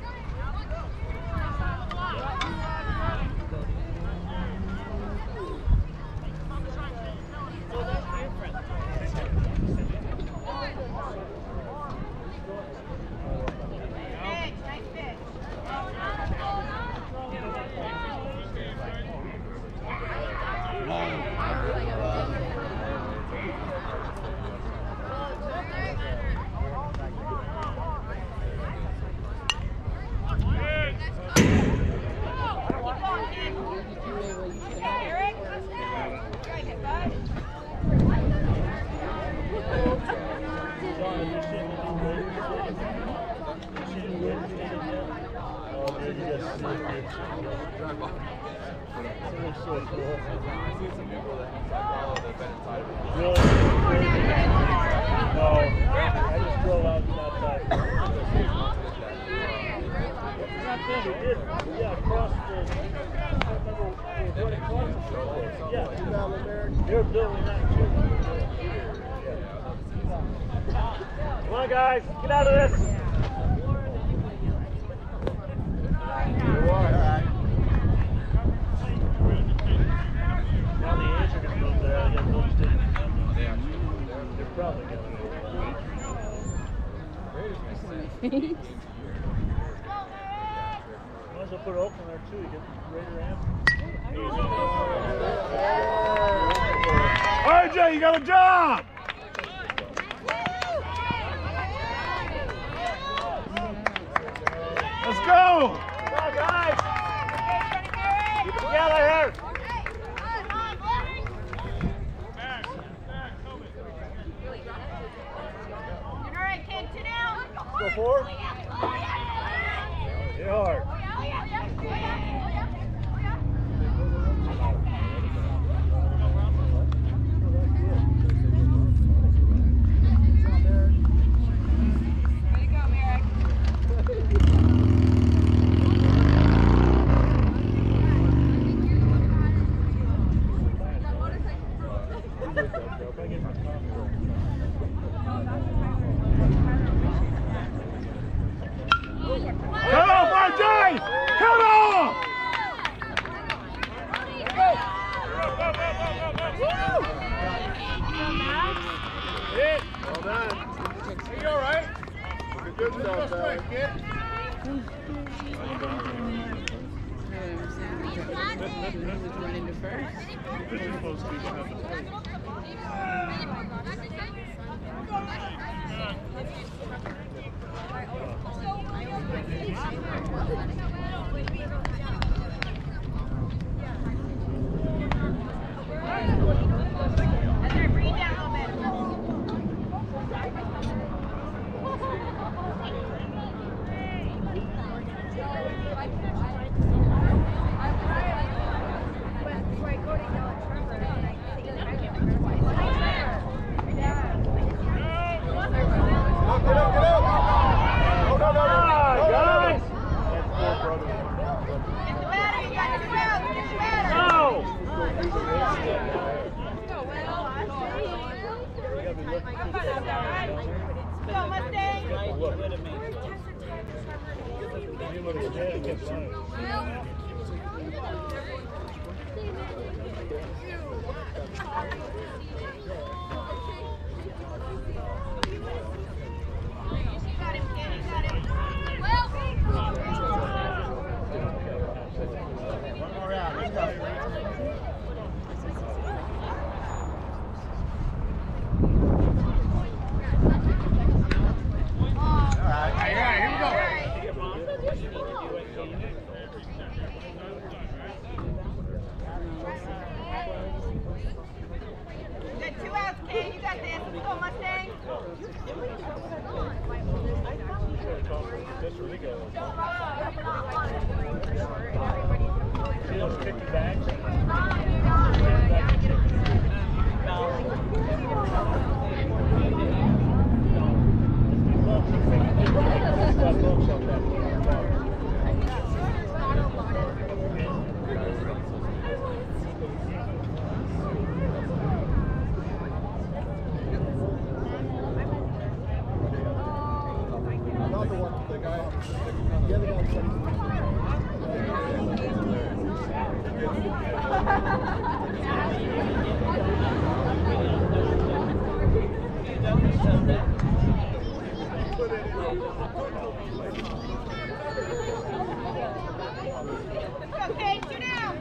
Come on, guys, get out of this. Now the A's are going to move there. Yeah, those didn't come. They're probably going to move. Might as well put an open there too. You get Raider amp. RJ, you got a job! Let's go! Come on, guys! Keep it together here! Alright, kid, 2 down. Go forward. Hit hard. Cut off, RJ! Cut off! Hit! Well done. You all right? Good stuff, Alex. Running to first. Okay, 2 down.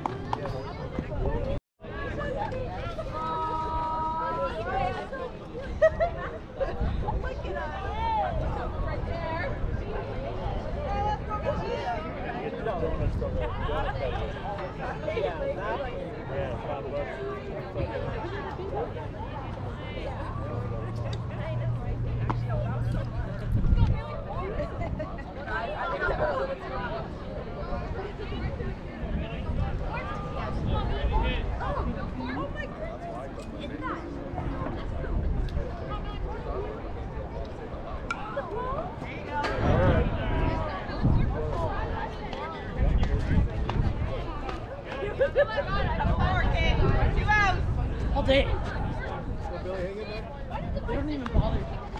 All day. Billy, hang in there. They don't even bother.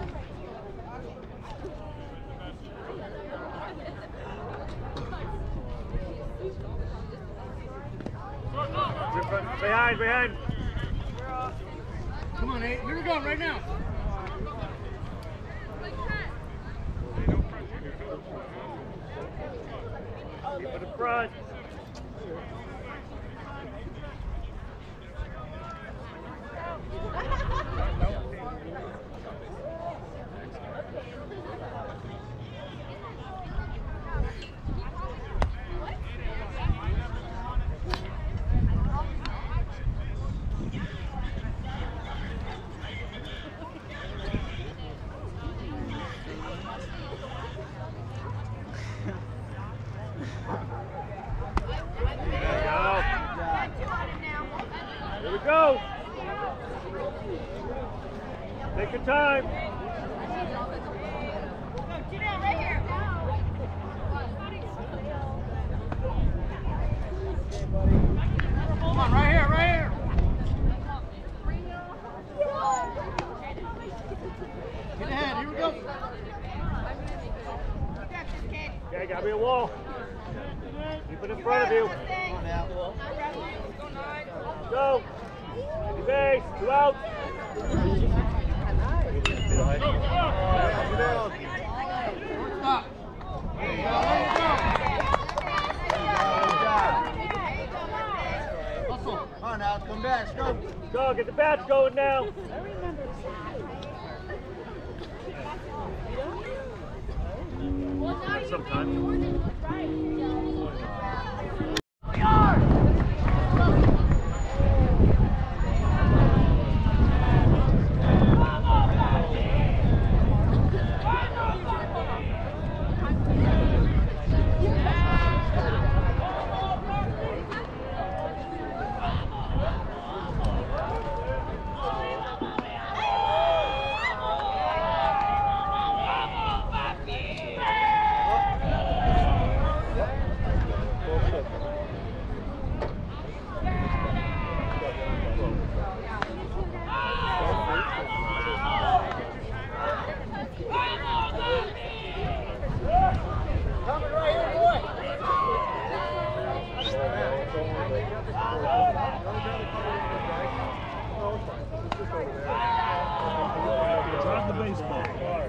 Behind. Come on, Nate. Here we go, right now. Keep it in front. Here we go. Take your time. Come on, right here, right here. Get ahead, here we go. Okay, gotta be a wall. Keep it in front of you. Come on now. Go. Easy base. 2 out. Stop. There you go. Hustle. Come on now, come back, let's go. Go, get the bats going now. Sometimes. Drop the baseball.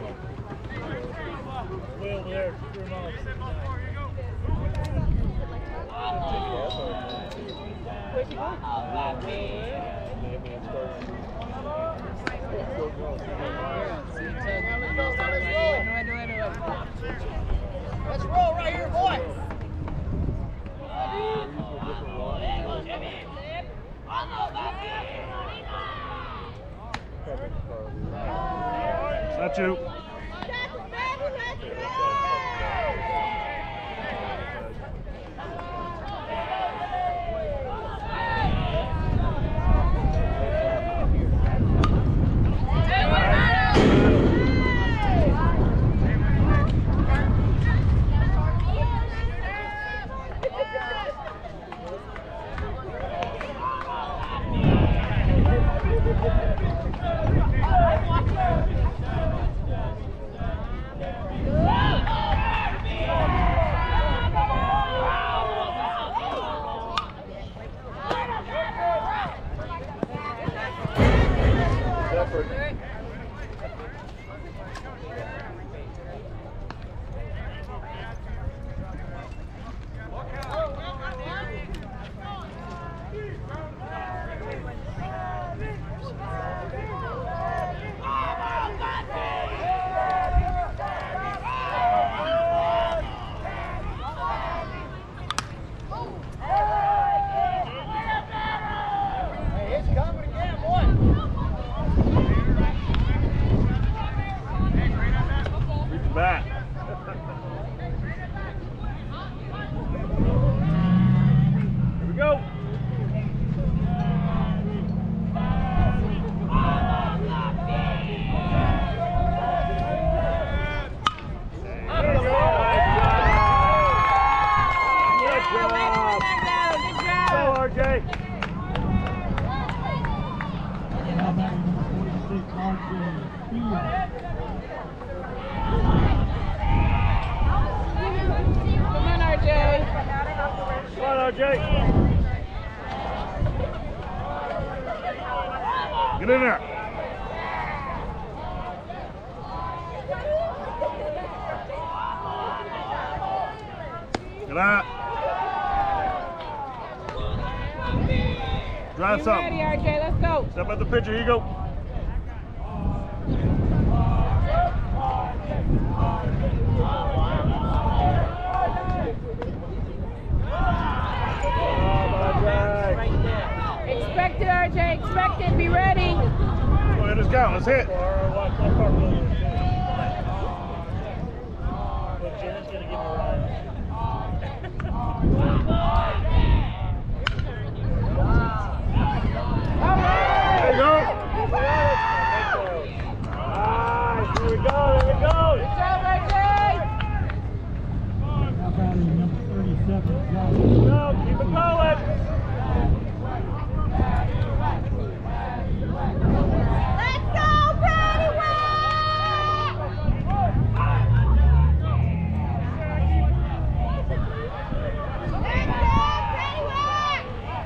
Way over there. Where's he going? Let's roll right here, boys. Not you. Back. Here we go. Get in there. Get out. Drive Get something. ready, RJ. Let's go. Step at the pitcher. Here you go. Expect it, RJ. Expect it. Be ready. Go ahead, let's go. Let's hit. Jen's gonna give me a ride. There you go. Nice. Here we go. There we go. Good job, RJ. Now batting number 37, Josh. Go. Keep it going. Let's go, Patty Whack! Let's go, Patty Whack!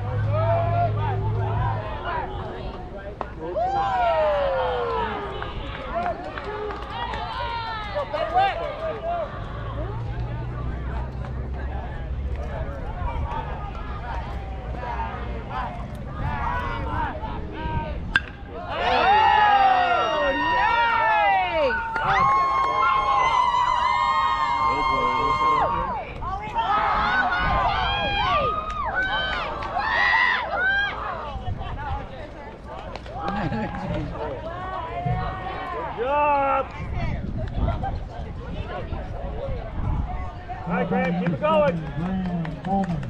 Good job. All right, Graham, keep it going. Graham Coleman.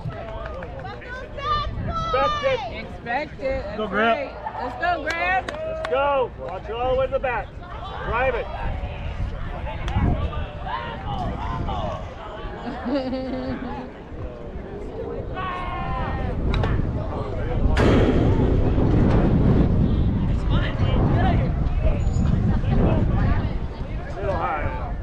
Expect it. Expect it. That's Go, Graham. right. Let's go, Graham. Let's go. Watch it all the way to the back. Drive it. Little high.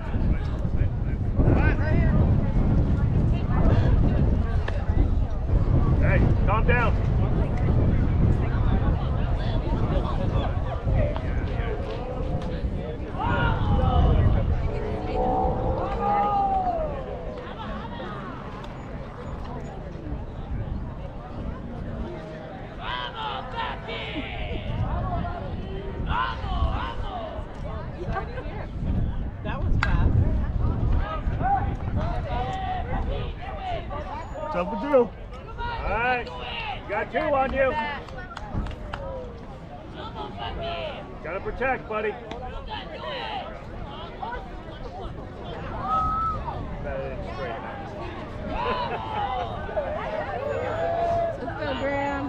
Hey, calm down. That was fast. It's up with you. All right. Got two on you. Gotta protect, buddy. Better than straight. Let's go, Graham.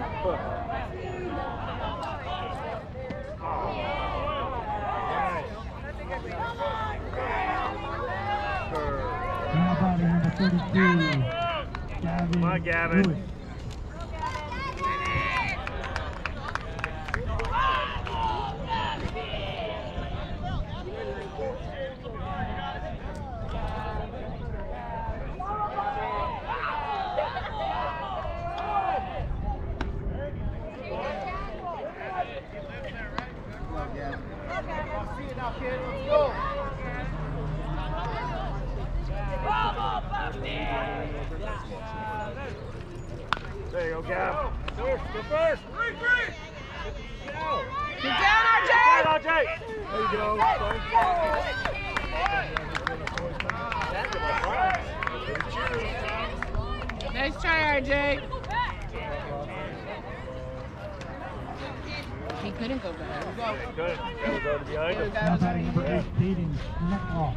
Now batting number 32, Gavin. Come on, Gavin. Lewis. There you go, Gav. Go first. Get down, RJ. RJ. There you go. Nice try, RJ. He couldn't go back. Good. Gotta go to behind him. Now batting number 8, Hayden Metcalf.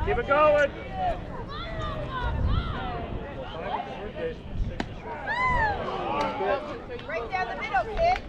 Keep it going. Right down the middle, kid.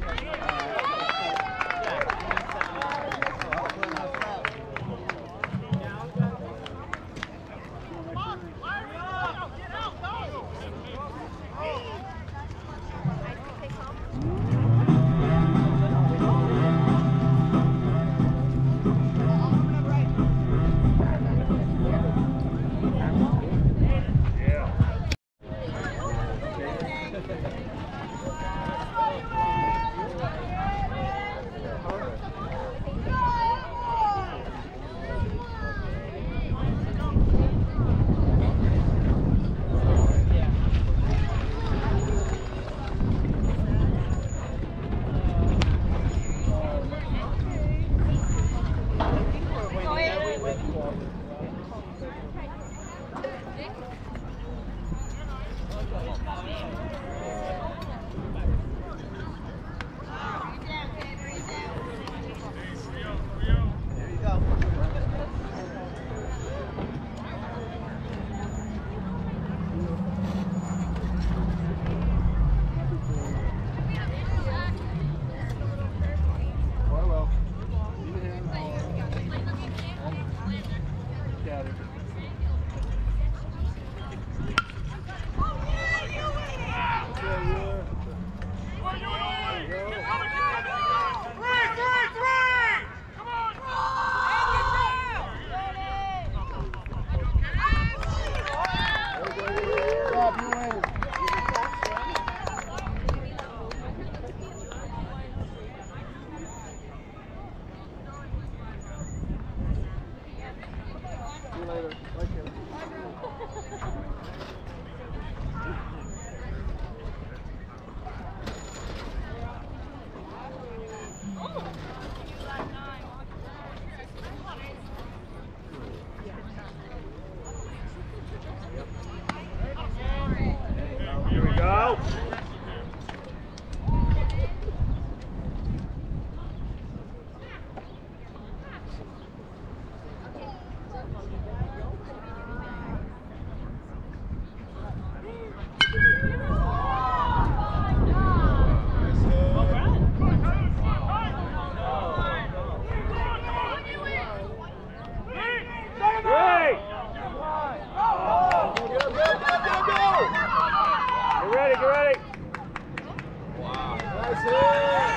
Here we go. Get ready. Wow. Nice hit.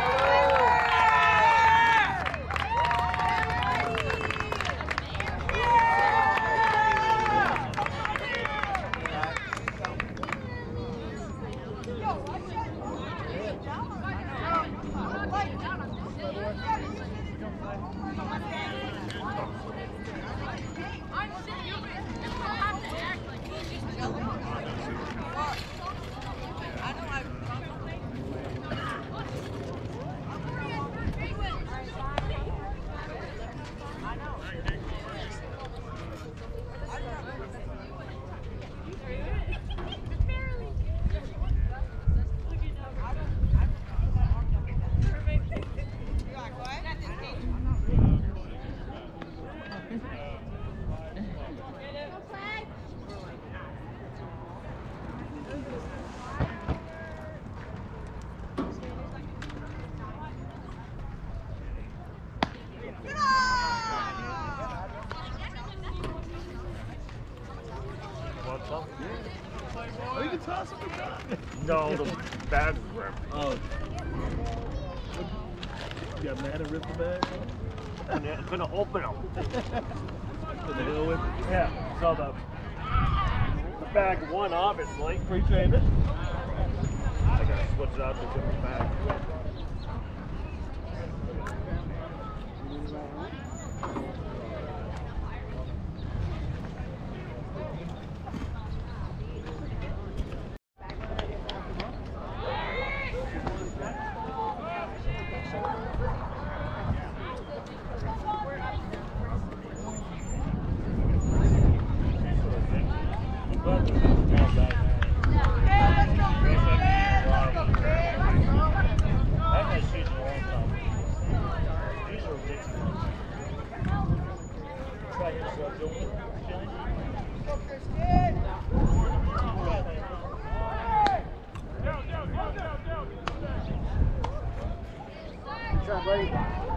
Oh, you can toss him with No, the bag grip. Oh. You got mad and ripped the bag? I couldn't open them. For the hill with? Yeah, so the bag won, obviously. Pre-trained it? I gotta switch it out to a different bag. Good job, buddy.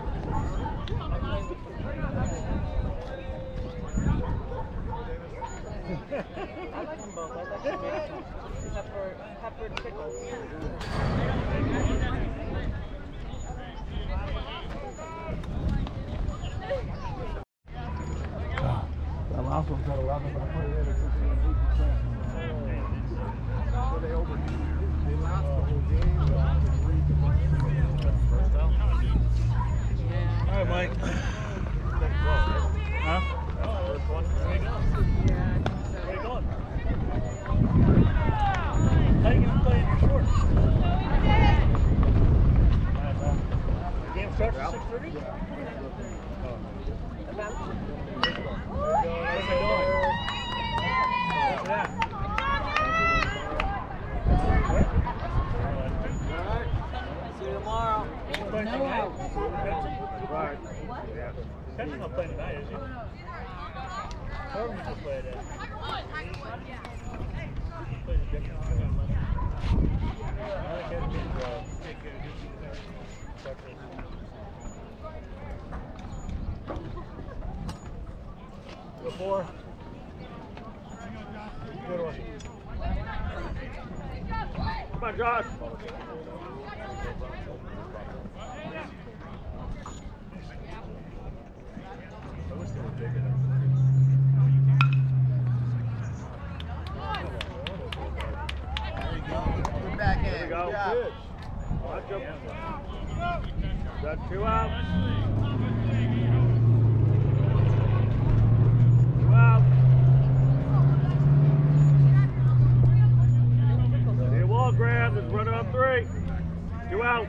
I like them both. I like the mixed ones. Pepper and pickles. That last one's at 11, but I put it in at 8%. So they last the whole game. All right, Mike. Huh? First one. There you go. Where you going? How are you going to play in your shorts? The game starts at 6:30? Where's it going? Where's it at? See you tomorrow. Right. Yeah. Ken's not playing tonight, is he? Or you just play it at? Plays a different game. I like Ken's take care of this. Go four. Good one. Come on, Josh. I wish they were bigger. Good back There we go. Good. Watch him. Got 2 outs. 2 outs. Hey, wall grab. There's runner on 3. 2 outs.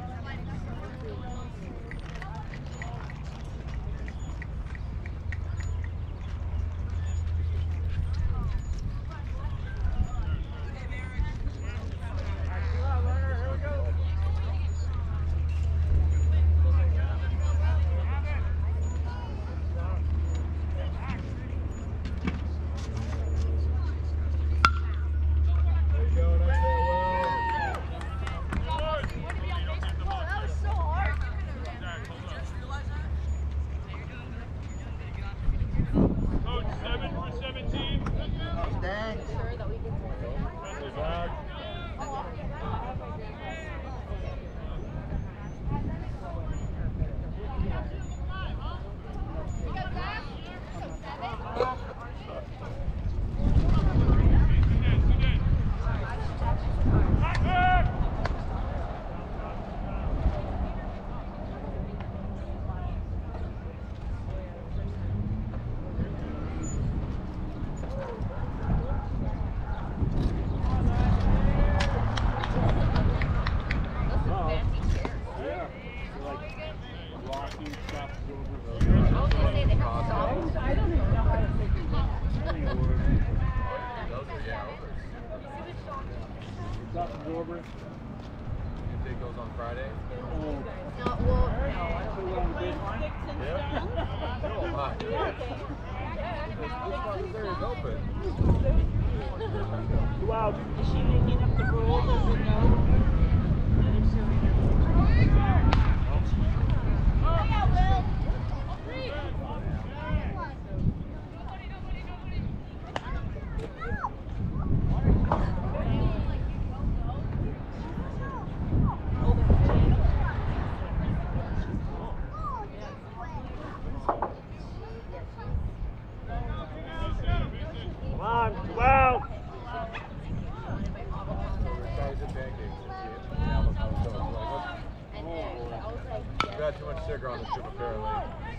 Too much sugar on the trip apparently.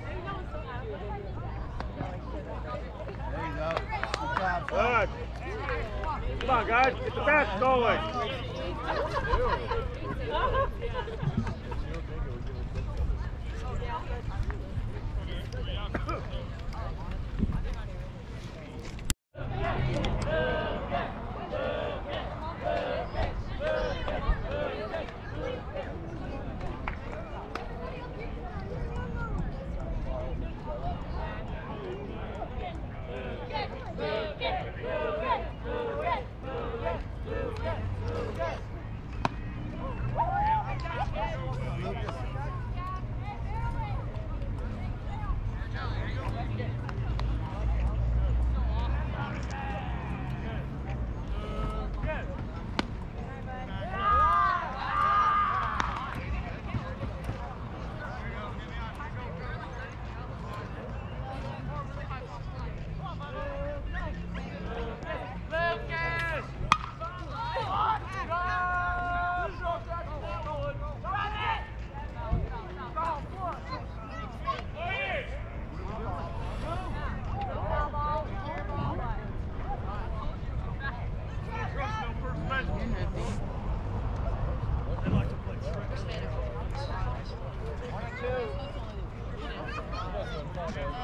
There you go. Good job. Good. Come on, guys. Get the bats going.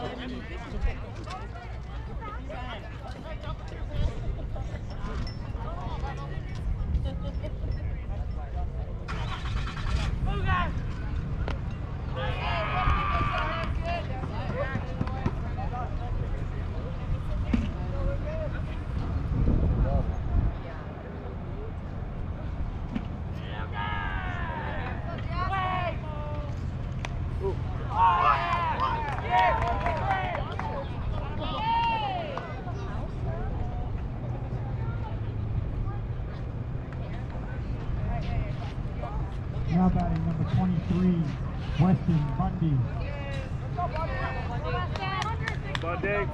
Now batting number 23, Weston Bundy. Bundy.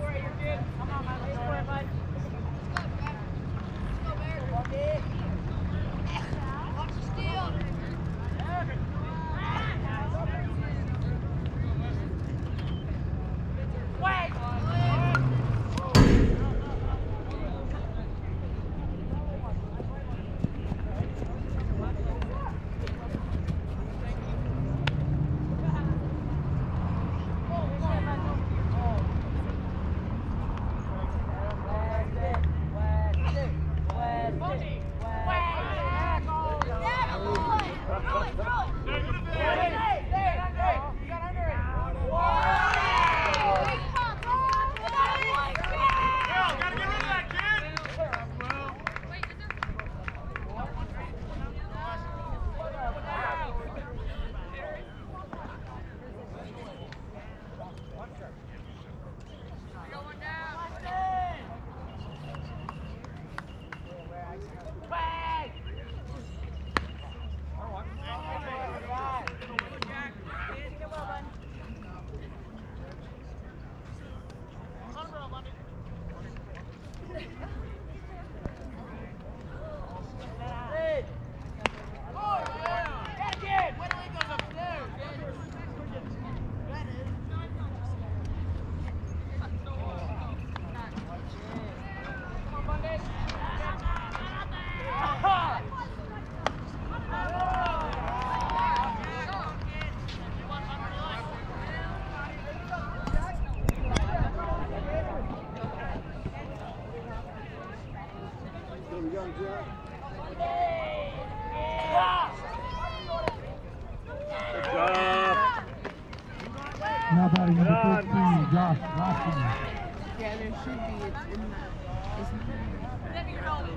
Now batting number 15, Josh Lasky. Yeah, there should be. It's in the. Isn't there?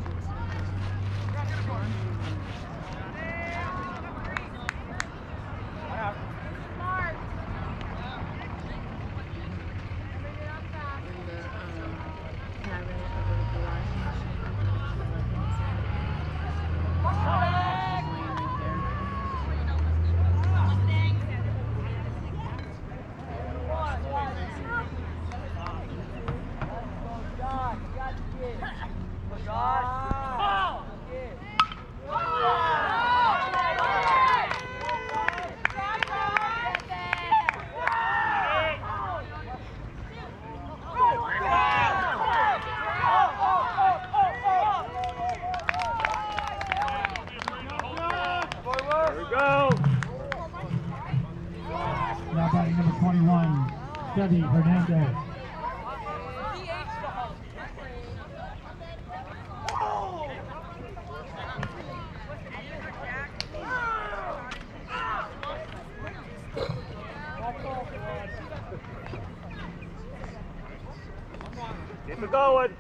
Now batting number 21, Chevy Hernandez. Keep it going.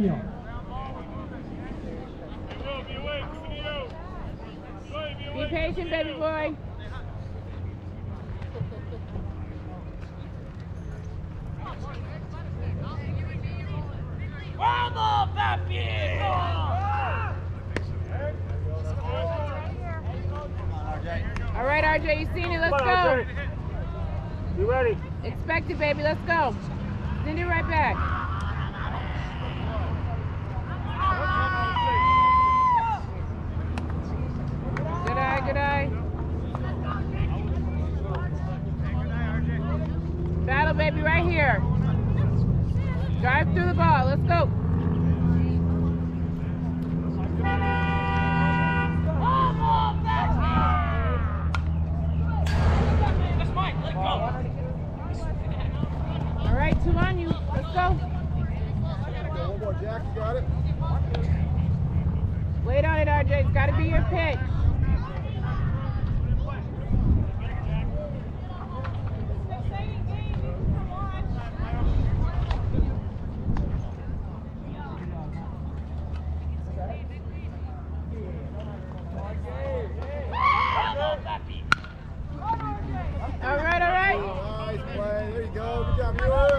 field. Be patient, baby boy. Vamos, papi! All right, RJ, you seen it? Let's Come on, go. RJ. You ready? Expect it, baby. Let's go. Send it right back. Good eye, good eye. Battle, baby, right here. Drive through the ball. Let's go. All right, two on you. Let's go. One more, Jack, you got it? Wait on it, RJ. It's got to be your pitch. All right, all right. Nice play. There you go. Good job, Mueller.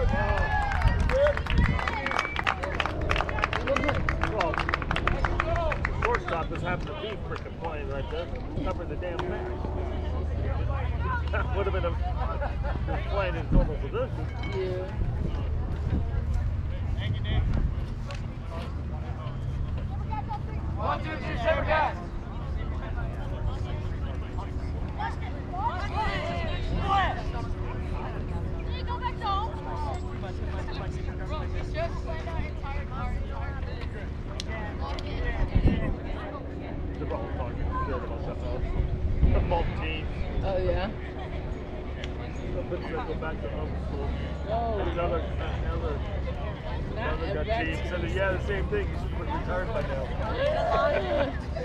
Well, the shortstop just happened to be freaking playing right there, covering the damn match. That would have been just playing in normal position. Yeah. One, two, three, seven, guys. They're all talking shit about that house. The both teams. Oh, yeah. Let's go back to home school. Oh. Another got team said, yeah, the same thing. You should have retired by now.